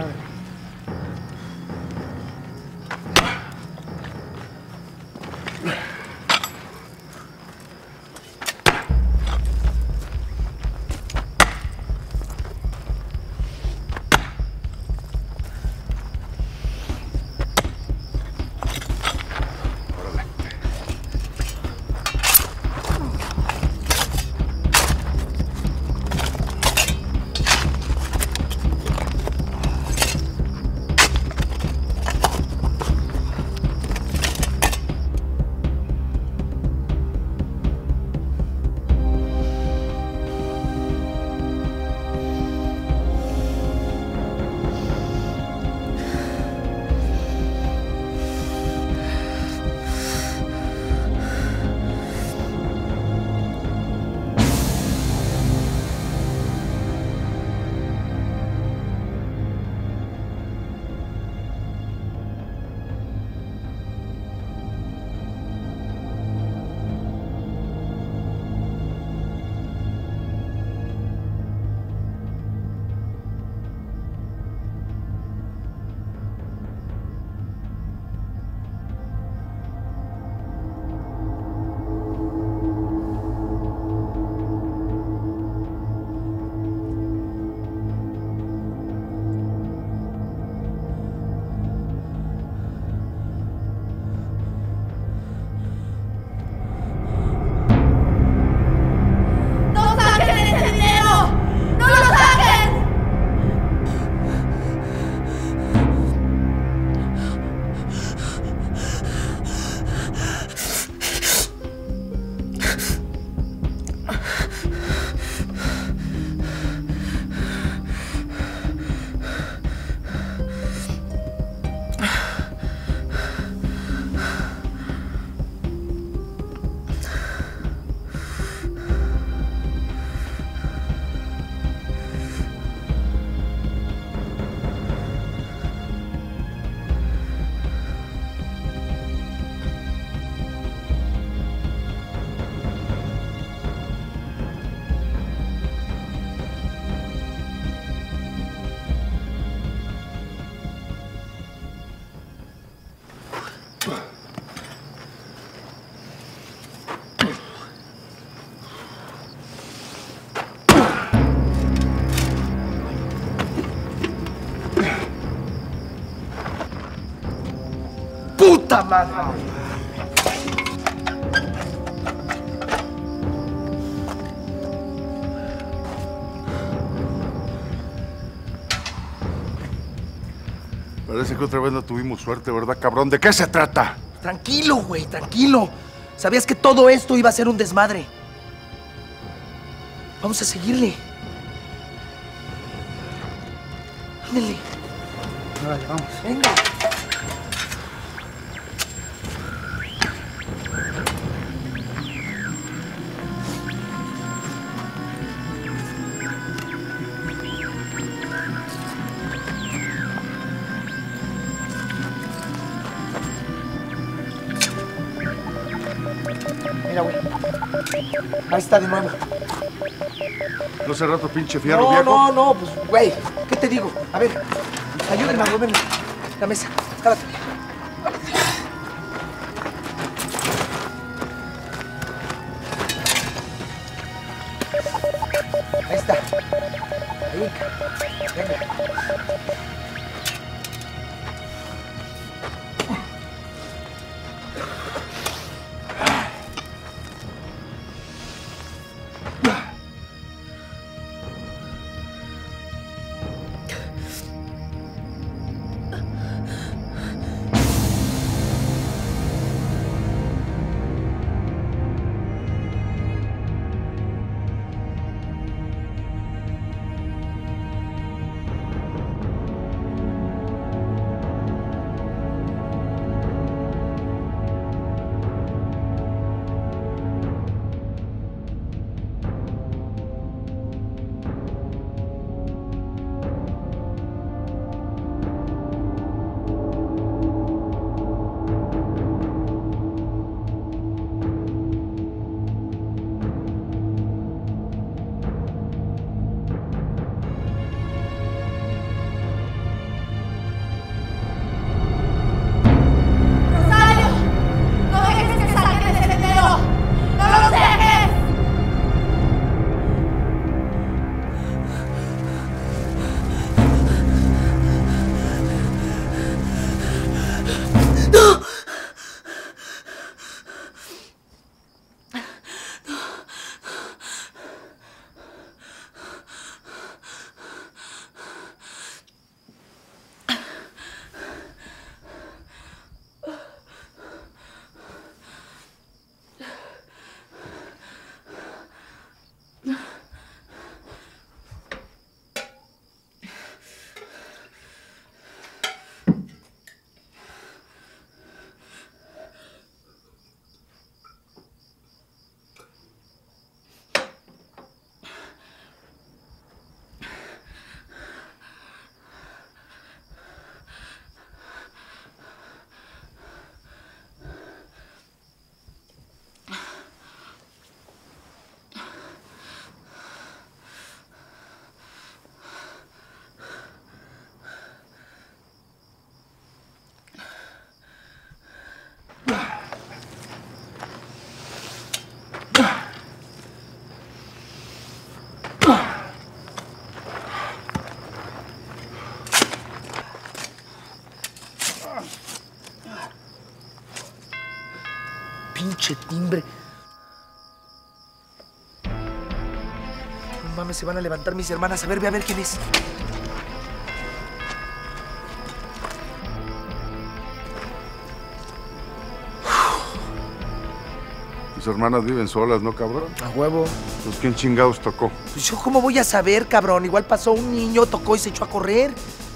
¡Puta madre! Parece que otra vez no tuvimos suerte, ¿verdad, cabrón? ¿De qué se trata? Tranquilo, güey, tranquilo. Sabías que todo esto iba a ser un desmadre. Vamos a seguirle. Ándale. Órale, vamos. Venga. Mira, güey. Ahí está de nuevo. ¿No hace rato pinche fierro No, viejo? no, no, pues, güey, ¿qué te digo? A ver, ayúdenme a mover la mesa. Jálate. Ahí está. Ahí. Venga. pinche timbre. No mames, se van a levantar mis hermanas. A ver, ve a ver quién es. Tus hermanas viven solas, ¿no, cabrón? A huevo. Pues, ¿quién chingados tocó? Pues yo, ¿cómo voy a saber, cabrón? Igual pasó un niño, tocó y se echó a correr.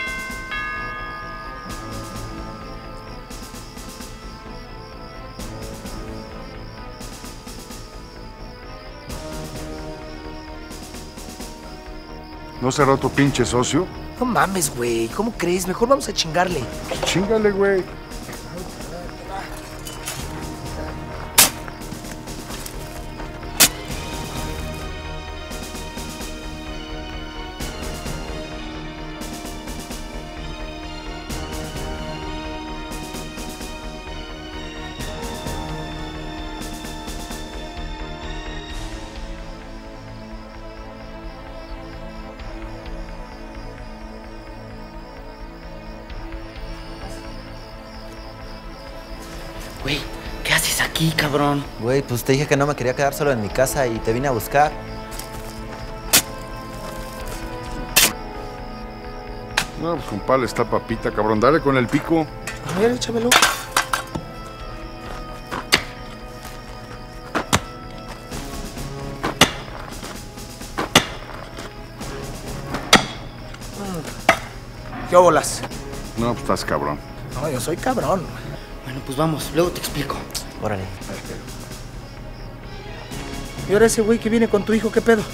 ¿No será tu pinche socio? No mames, güey. ¿Cómo crees? Mejor vamos a chingarle. Chíngale, güey. Güey, ¿qué haces aquí, cabrón? Güey, pues te dije que no me quería quedar solo en mi casa y te vine a buscar. No, pues compadre, está papita, cabrón. Dale con el pico. A ver, échamelo. ¿Qué bolas? No, pues estás cabrón. No, yo soy cabrón. Bueno, pues vamos, luego te explico. Órale. ¿Y ahora ese güey que viene con tu hijo, qué pedo?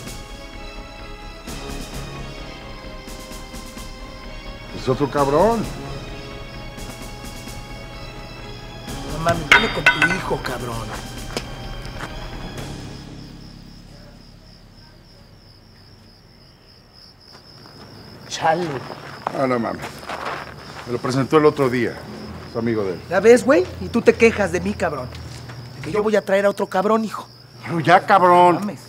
Es otro cabrón. No mames, viene con tu hijo, cabrón. Chale. Ah, no mames. Me lo presentó el otro día. Es amigo de él. ¿Ya ves, güey? Y tú te quejas de mí, cabrón. De que yo voy a traer a otro cabrón, hijo. Pero ya, cabrón. No mames.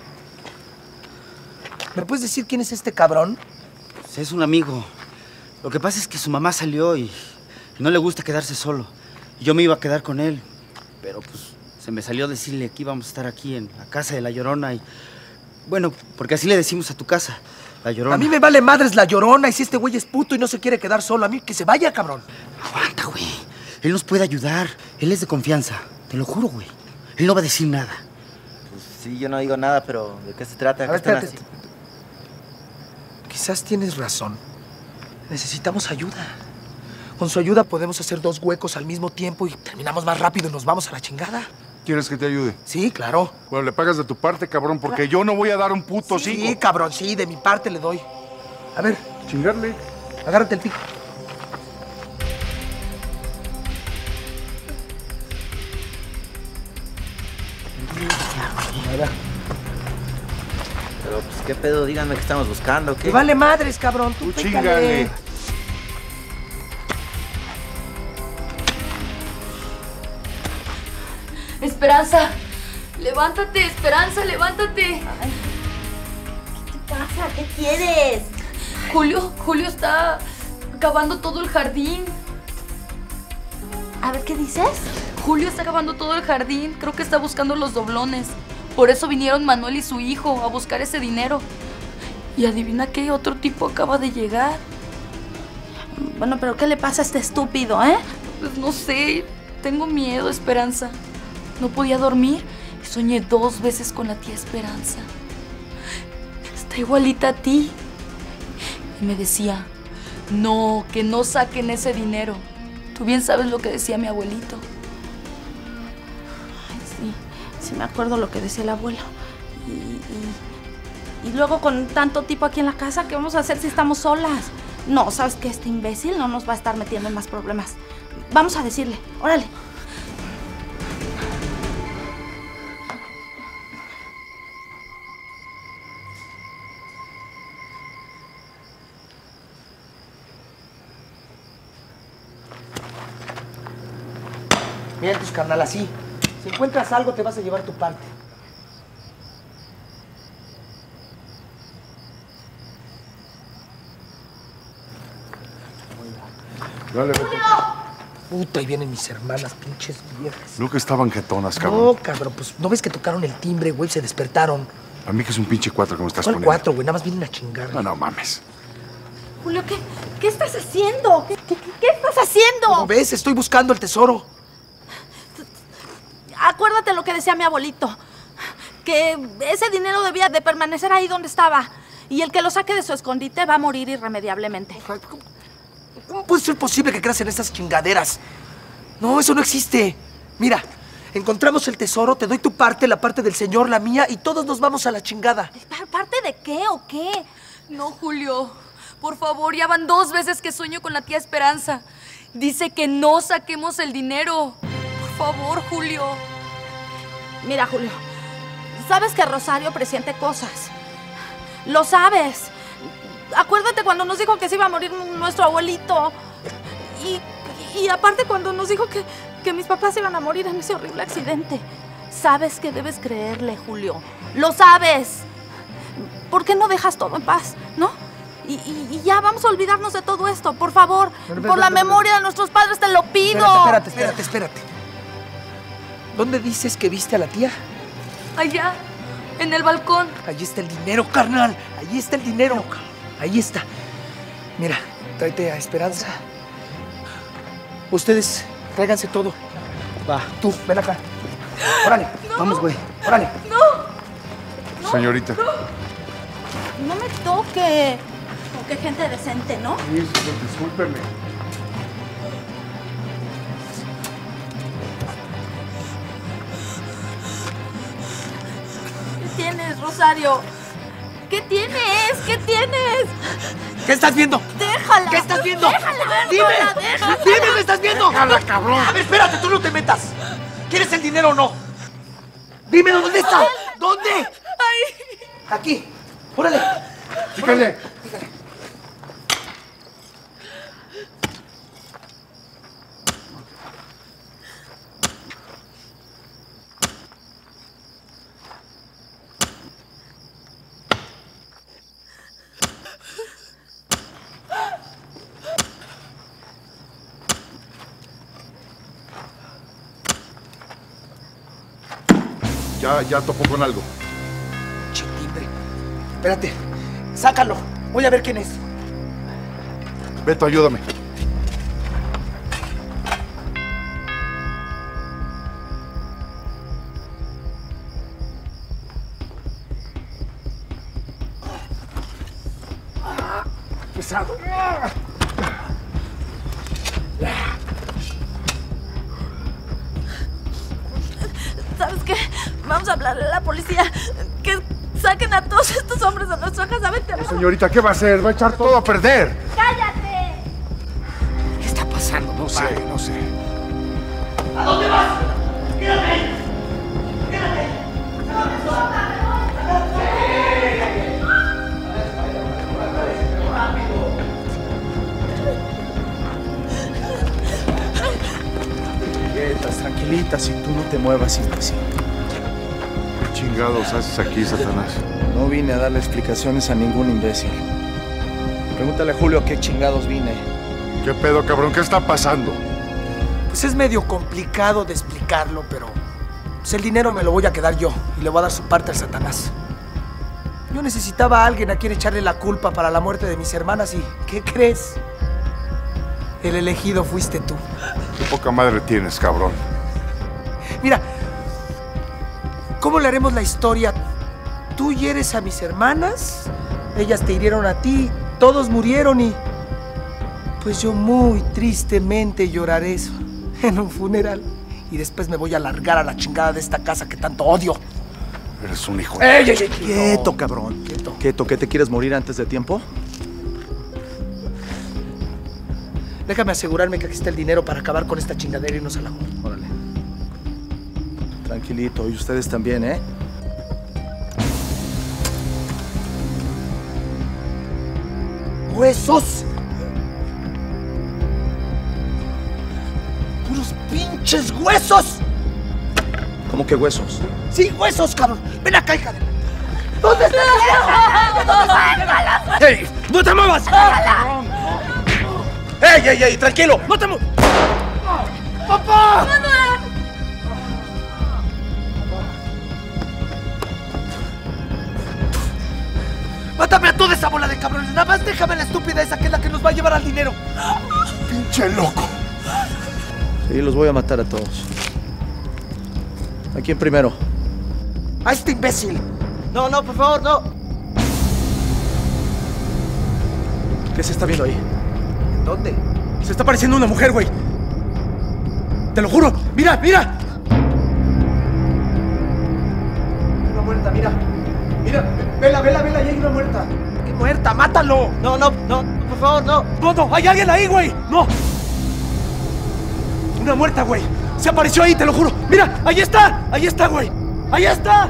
¿Me puedes decir quién es este cabrón? Pues es un amigo. Lo que pasa es que su mamá salió y no le gusta quedarse solo. Y yo me iba a quedar con él. Pero pues se me salió decirle que íbamos a estar aquí en la casa de La Llorona y... Bueno, porque así le decimos a tu casa, La Llorona. A mí me vale madres La Llorona y si este güey es puto y no se quiere quedar solo, a mí que se vaya, cabrón. Aguanta, güey. Él nos puede ayudar. Él es de confianza. Te lo juro, güey. Él no va a decir nada. Pues sí, yo no digo nada, pero ¿de qué se trata? A ¿Qué ver, están espérate. haciendo? Quizás tienes razón. Necesitamos ayuda. Con su ayuda podemos hacer dos huecos al mismo tiempo y terminamos más rápido y nos vamos a la chingada. ¿Quieres que te ayude? Sí, claro. Bueno, le pagas de tu parte, cabrón, porque yo no voy a dar un puto Sí, cinco. cabrón, sí, de mi parte le doy. A ver, Chingarle. agárrate el pico. Pero pues qué pedo, díganme qué estamos buscando, ¿qué? Me vale madres, cabrón. Tú Tú pécale. chingale. Esperanza, levántate, Esperanza, levántate. ¿Qué te pasa? ¿Qué quieres? Julio, Julio está cavando todo el jardín. A ver, ¿qué dices? Julio está cavando todo el jardín. Creo que está buscando los doblones. Por eso vinieron Manuel y su hijo a buscar ese dinero. Y adivina qué, otro tipo acaba de llegar. Bueno, pero ¿qué le pasa a este estúpido, eh? Pues no sé, tengo miedo, Esperanza. No podía dormir y soñé dos veces con la tía Esperanza. Está igualita a ti. Y me decía, no, que no saquen ese dinero. Tú bien sabes lo que decía mi abuelito. Ay, sí, sí me acuerdo lo que decía el abuelo. Y, y, y luego con tanto tipo aquí en la casa, ¿qué vamos a hacer si estamos solas? No, ¿sabes qué? Este imbécil no nos va a estar metiendo en más problemas. Vamos a decirle, órale. Mira tus carnal así. Si encuentras algo, te vas a llevar tu parte. Dale, vete. Puta, ahí vienen mis hermanas, pinches viejas. No que estaban jetonas, cabrón. No, cabrón, pues ¿no ves que tocaron el timbre, güey? Se despertaron. A mí que es un pinche cuatro como estás ¿Cuál poniendo. cuatro, güey? Nada más vienen a chingar. No, no mames. Julio, ¿qué, qué estás haciendo? ¿Qué, qué, qué estás haciendo? ¿Cómo ves? Estoy buscando el tesoro. Acuérdate lo que decía mi abuelito. Que ese dinero debía de permanecer ahí donde estaba. Y el que lo saque de su escondite va a morir irremediablemente. ¿Cómo puede ser posible que creas en esas chingaderas? No, eso no existe. Mira, encontramos el tesoro, te doy tu parte, la parte del señor, la mía, y todos nos vamos a la chingada. ¿Parte de qué o qué? No, Julio. Por favor, ya van dos veces que sueño con la tía Esperanza. Dice que no saquemos el dinero. Por favor, Julio. Mira, Julio, sabes que Rosario presiente cosas. Lo sabes. Acuérdate cuando nos dijo que se iba a morir nuestro abuelito. Y, y aparte cuando nos dijo que, que mis papás iban a morir en ese horrible accidente. Sabes que debes creerle, Julio. Lo sabes. ¿Por qué no dejas todo en paz, no? Y, y, y ya vamos a olvidarnos de todo esto, por favor. Pero, por la pero, memoria pero, de nuestros padres te lo pido. Espérate, espérate, espérate, espérate. ¿Dónde dices que viste a la tía? Allá, en el balcón. Allí está el dinero, carnal. Allí está el dinero. Ahí está. Mira, tráete a Esperanza. Ustedes, tráiganse todo. Va, tú, ven acá. Órale. No. Vamos, güey. Órale. No. no Señorita. No, no me toque. Toque gente decente, ¿no? Sí, señor, discúlpeme. ¿Qué tienes, Rosario? ¿Qué tienes? ¿Qué tienes? ¿Qué estás viendo? ¡Déjala! ¿Qué estás viendo? ¡Déjala! ¡Dime! Déjala, déjala. ¡Dime, me estás viendo! ¡Déjala, cabrón! A ver, espérate, tú no te metas. ¿Quieres el dinero o no? Dime, ¿dónde está? ¿Dónde? Ahí. Aquí. Órale. Fíjale. Ya, ya topó con algo. Chitimbre. Espérate. Sácalo. Voy a ver quién es. Beto, ayúdame. Pesado. ¿Sabes qué? Vamos a hablarle a la policía. Que saquen a todos estos hombres de nuestra casa. Vete. Señorita, ¿qué va a hacer? Va a echar todo a perder. ¡Cállate! ¿Qué está pasando? No sé, no sé. ¿A dónde vas? ¡Quédate ahí! ¡Quédate! Quietas, tranquilitas, y tú no te muevas, imbécil. ¿Qué chingados haces aquí, Satanás? No vine a darle explicaciones a ningún imbécil. Pregúntale a Julio a qué chingados vine. ¿Qué pedo, cabrón? ¿Qué está pasando? Pues es medio complicado de explicarlo, pero pues el dinero me lo voy a quedar yo y le voy a dar su parte al Satanás. Yo necesitaba a alguien a quien echarle la culpa para la muerte de mis hermanas y ¿qué crees? El elegido fuiste tú. Qué poca madre tienes, cabrón. Mira, ¿cómo le haremos la historia? Tú hieres a mis hermanas, ellas te hirieron a ti, todos murieron y... Pues yo muy tristemente lloraré eso en un funeral. Y después me voy a largar a la chingada de esta casa que tanto odio. Eres un hijo de... ¡Ey, ey, ey! Quieto, No. cabrón. Quieto. Quieto, ¿qué te quieres morir antes de tiempo? Déjame asegurarme que aquí está el dinero para acabar con esta chingadera y irnos a la joda. Órale. Tranquilito, y ustedes también, ¿eh? ¡Huesos! ¡Puros pinches huesos! ¿Cómo que huesos? ¡Sí, huesos, cabrón! ¡Ven acá, hija de... ¿Dónde está el dinero? ¡Ey! ¡No te muevas! ¡Ey, ey, ey! ¡Tranquilo! ¡No te muevas! papá! ¡Mátame a toda esa bola de cabrones! Nada más déjame la estúpida esa que es la que nos va a llevar al dinero. ¡Pinche loco! Sí, los voy a matar a todos. ¿A quién primero? ¡A este imbécil! No, no, por favor, no. ¿Qué se está viendo ahí? ¿En dónde? Se está pareciendo una mujer, güey. Te lo juro. ¡Mira, mira! Una muerta, mira. Mira, vela, vela, vela, ahí hay una muerta. ¿Qué muerta? ¡Mátalo! No, no, no, por favor, no. No, no, hay alguien ahí, güey. No. Una muerta, güey. Se apareció ahí, te lo juro. Mira, ahí está, ahí está, güey. Ahí está.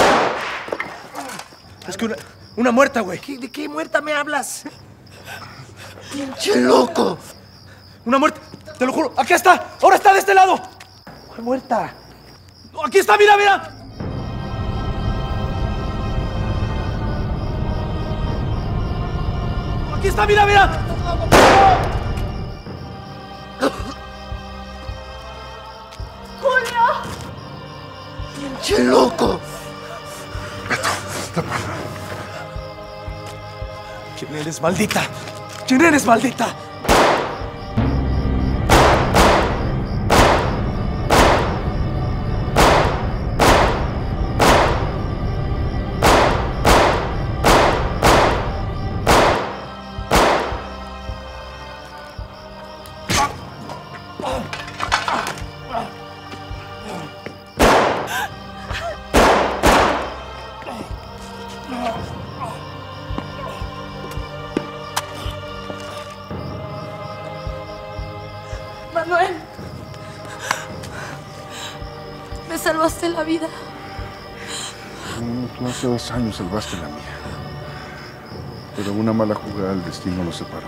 Es que una, una muerta, güey. ¿De qué muerta me hablas? ¡Pinche loco! Una muerta, te lo juro. Aquí está, ahora está de este lado. ¿Cuál muerta? No, aquí está, mira, mira. Aquí está, mira, mira. ¡Julio! ¡Pinche loco! ¿Quién eres, maldita? ¿Quién eres, maldita? Manuel, me salvaste la vida. No, tú hace dos años salvaste la mía. Pero una mala jugada del destino nos separó.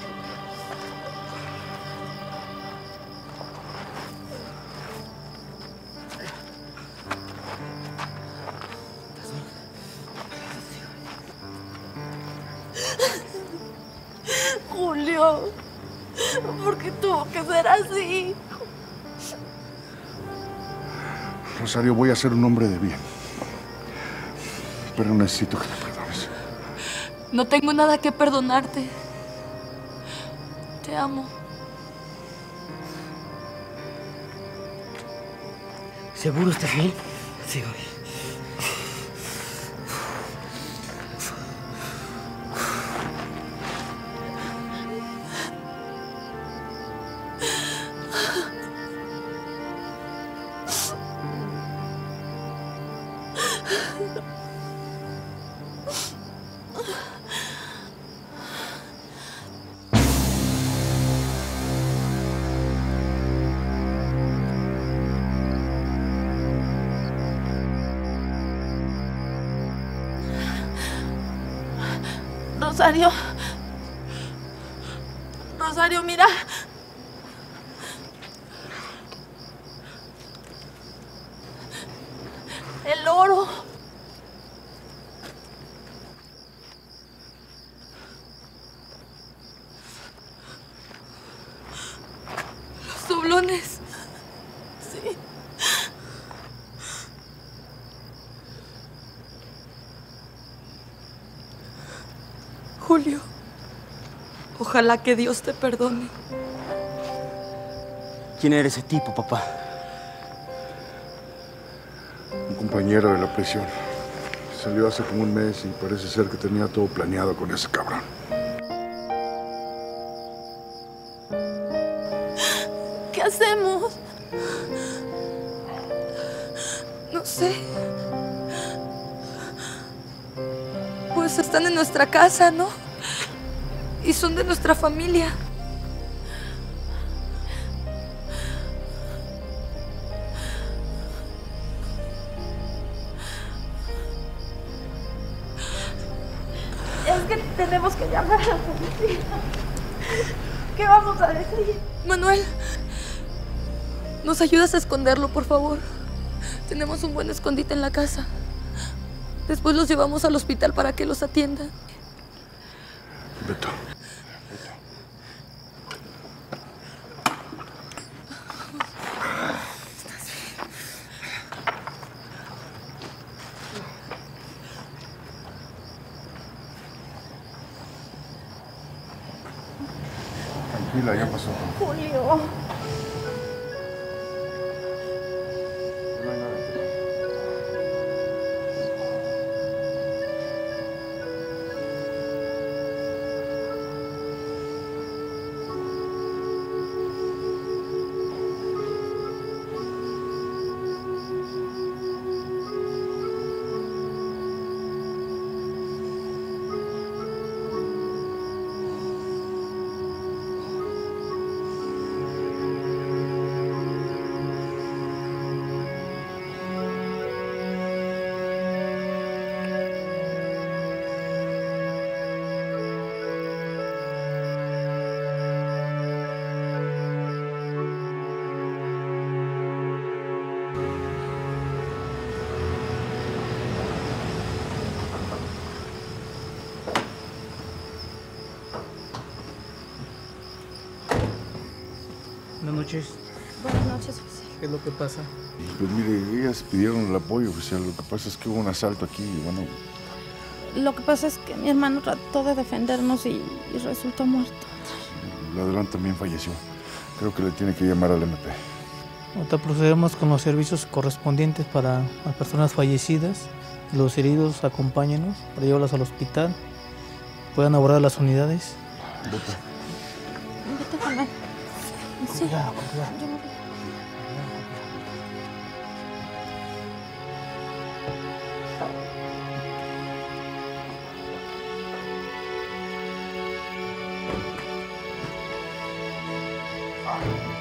Julio, ¿por qué tuvo que ser así? Rosario, voy a ser un hombre de bien. Pero necesito que te perdones. No tengo nada que perdonarte. Te amo. ¿Seguro estás bien? Sí, güey. Rosario. Rosario, mira. El oro. Los doblones. Sí. Julio, ojalá que Dios te perdone. ¿Quién era ese tipo, papá? Un compañero de la prisión. Salió hace como un mes y parece ser que tenía todo planeado con ese cabrón. ¿Qué hacemos? No sé. Pues están en nuestra casa, ¿no? Y son de nuestra familia. Es que tenemos que llamar a la policía. ¿Qué vamos a decir? Manuel, ¿nos ayudas a esconderlo, por favor? Tenemos un buen escondite en la casa. Después los llevamos al hospital para que los atiendan. Beto. tranquila, ya pasó. Julio. Buenas noches. Buenas noches, oficial. ¿Qué es lo que pasa? Pues mire, ellas pidieron el apoyo oficial. Lo que pasa es que hubo un asalto aquí y bueno, Lo que pasa es que mi hermano trató de defendernos y, y resultó muerto. el ladrón también falleció. Creo que le tiene que llamar al M P. Ahorita procedemos con los servicios correspondientes para las personas fallecidas. Los heridos, acompáñenos para llevarlos al hospital. Puedan abordar las unidades. Vete. Vete con él. Sí. Cuidado, cuidado. Yo me- Ah.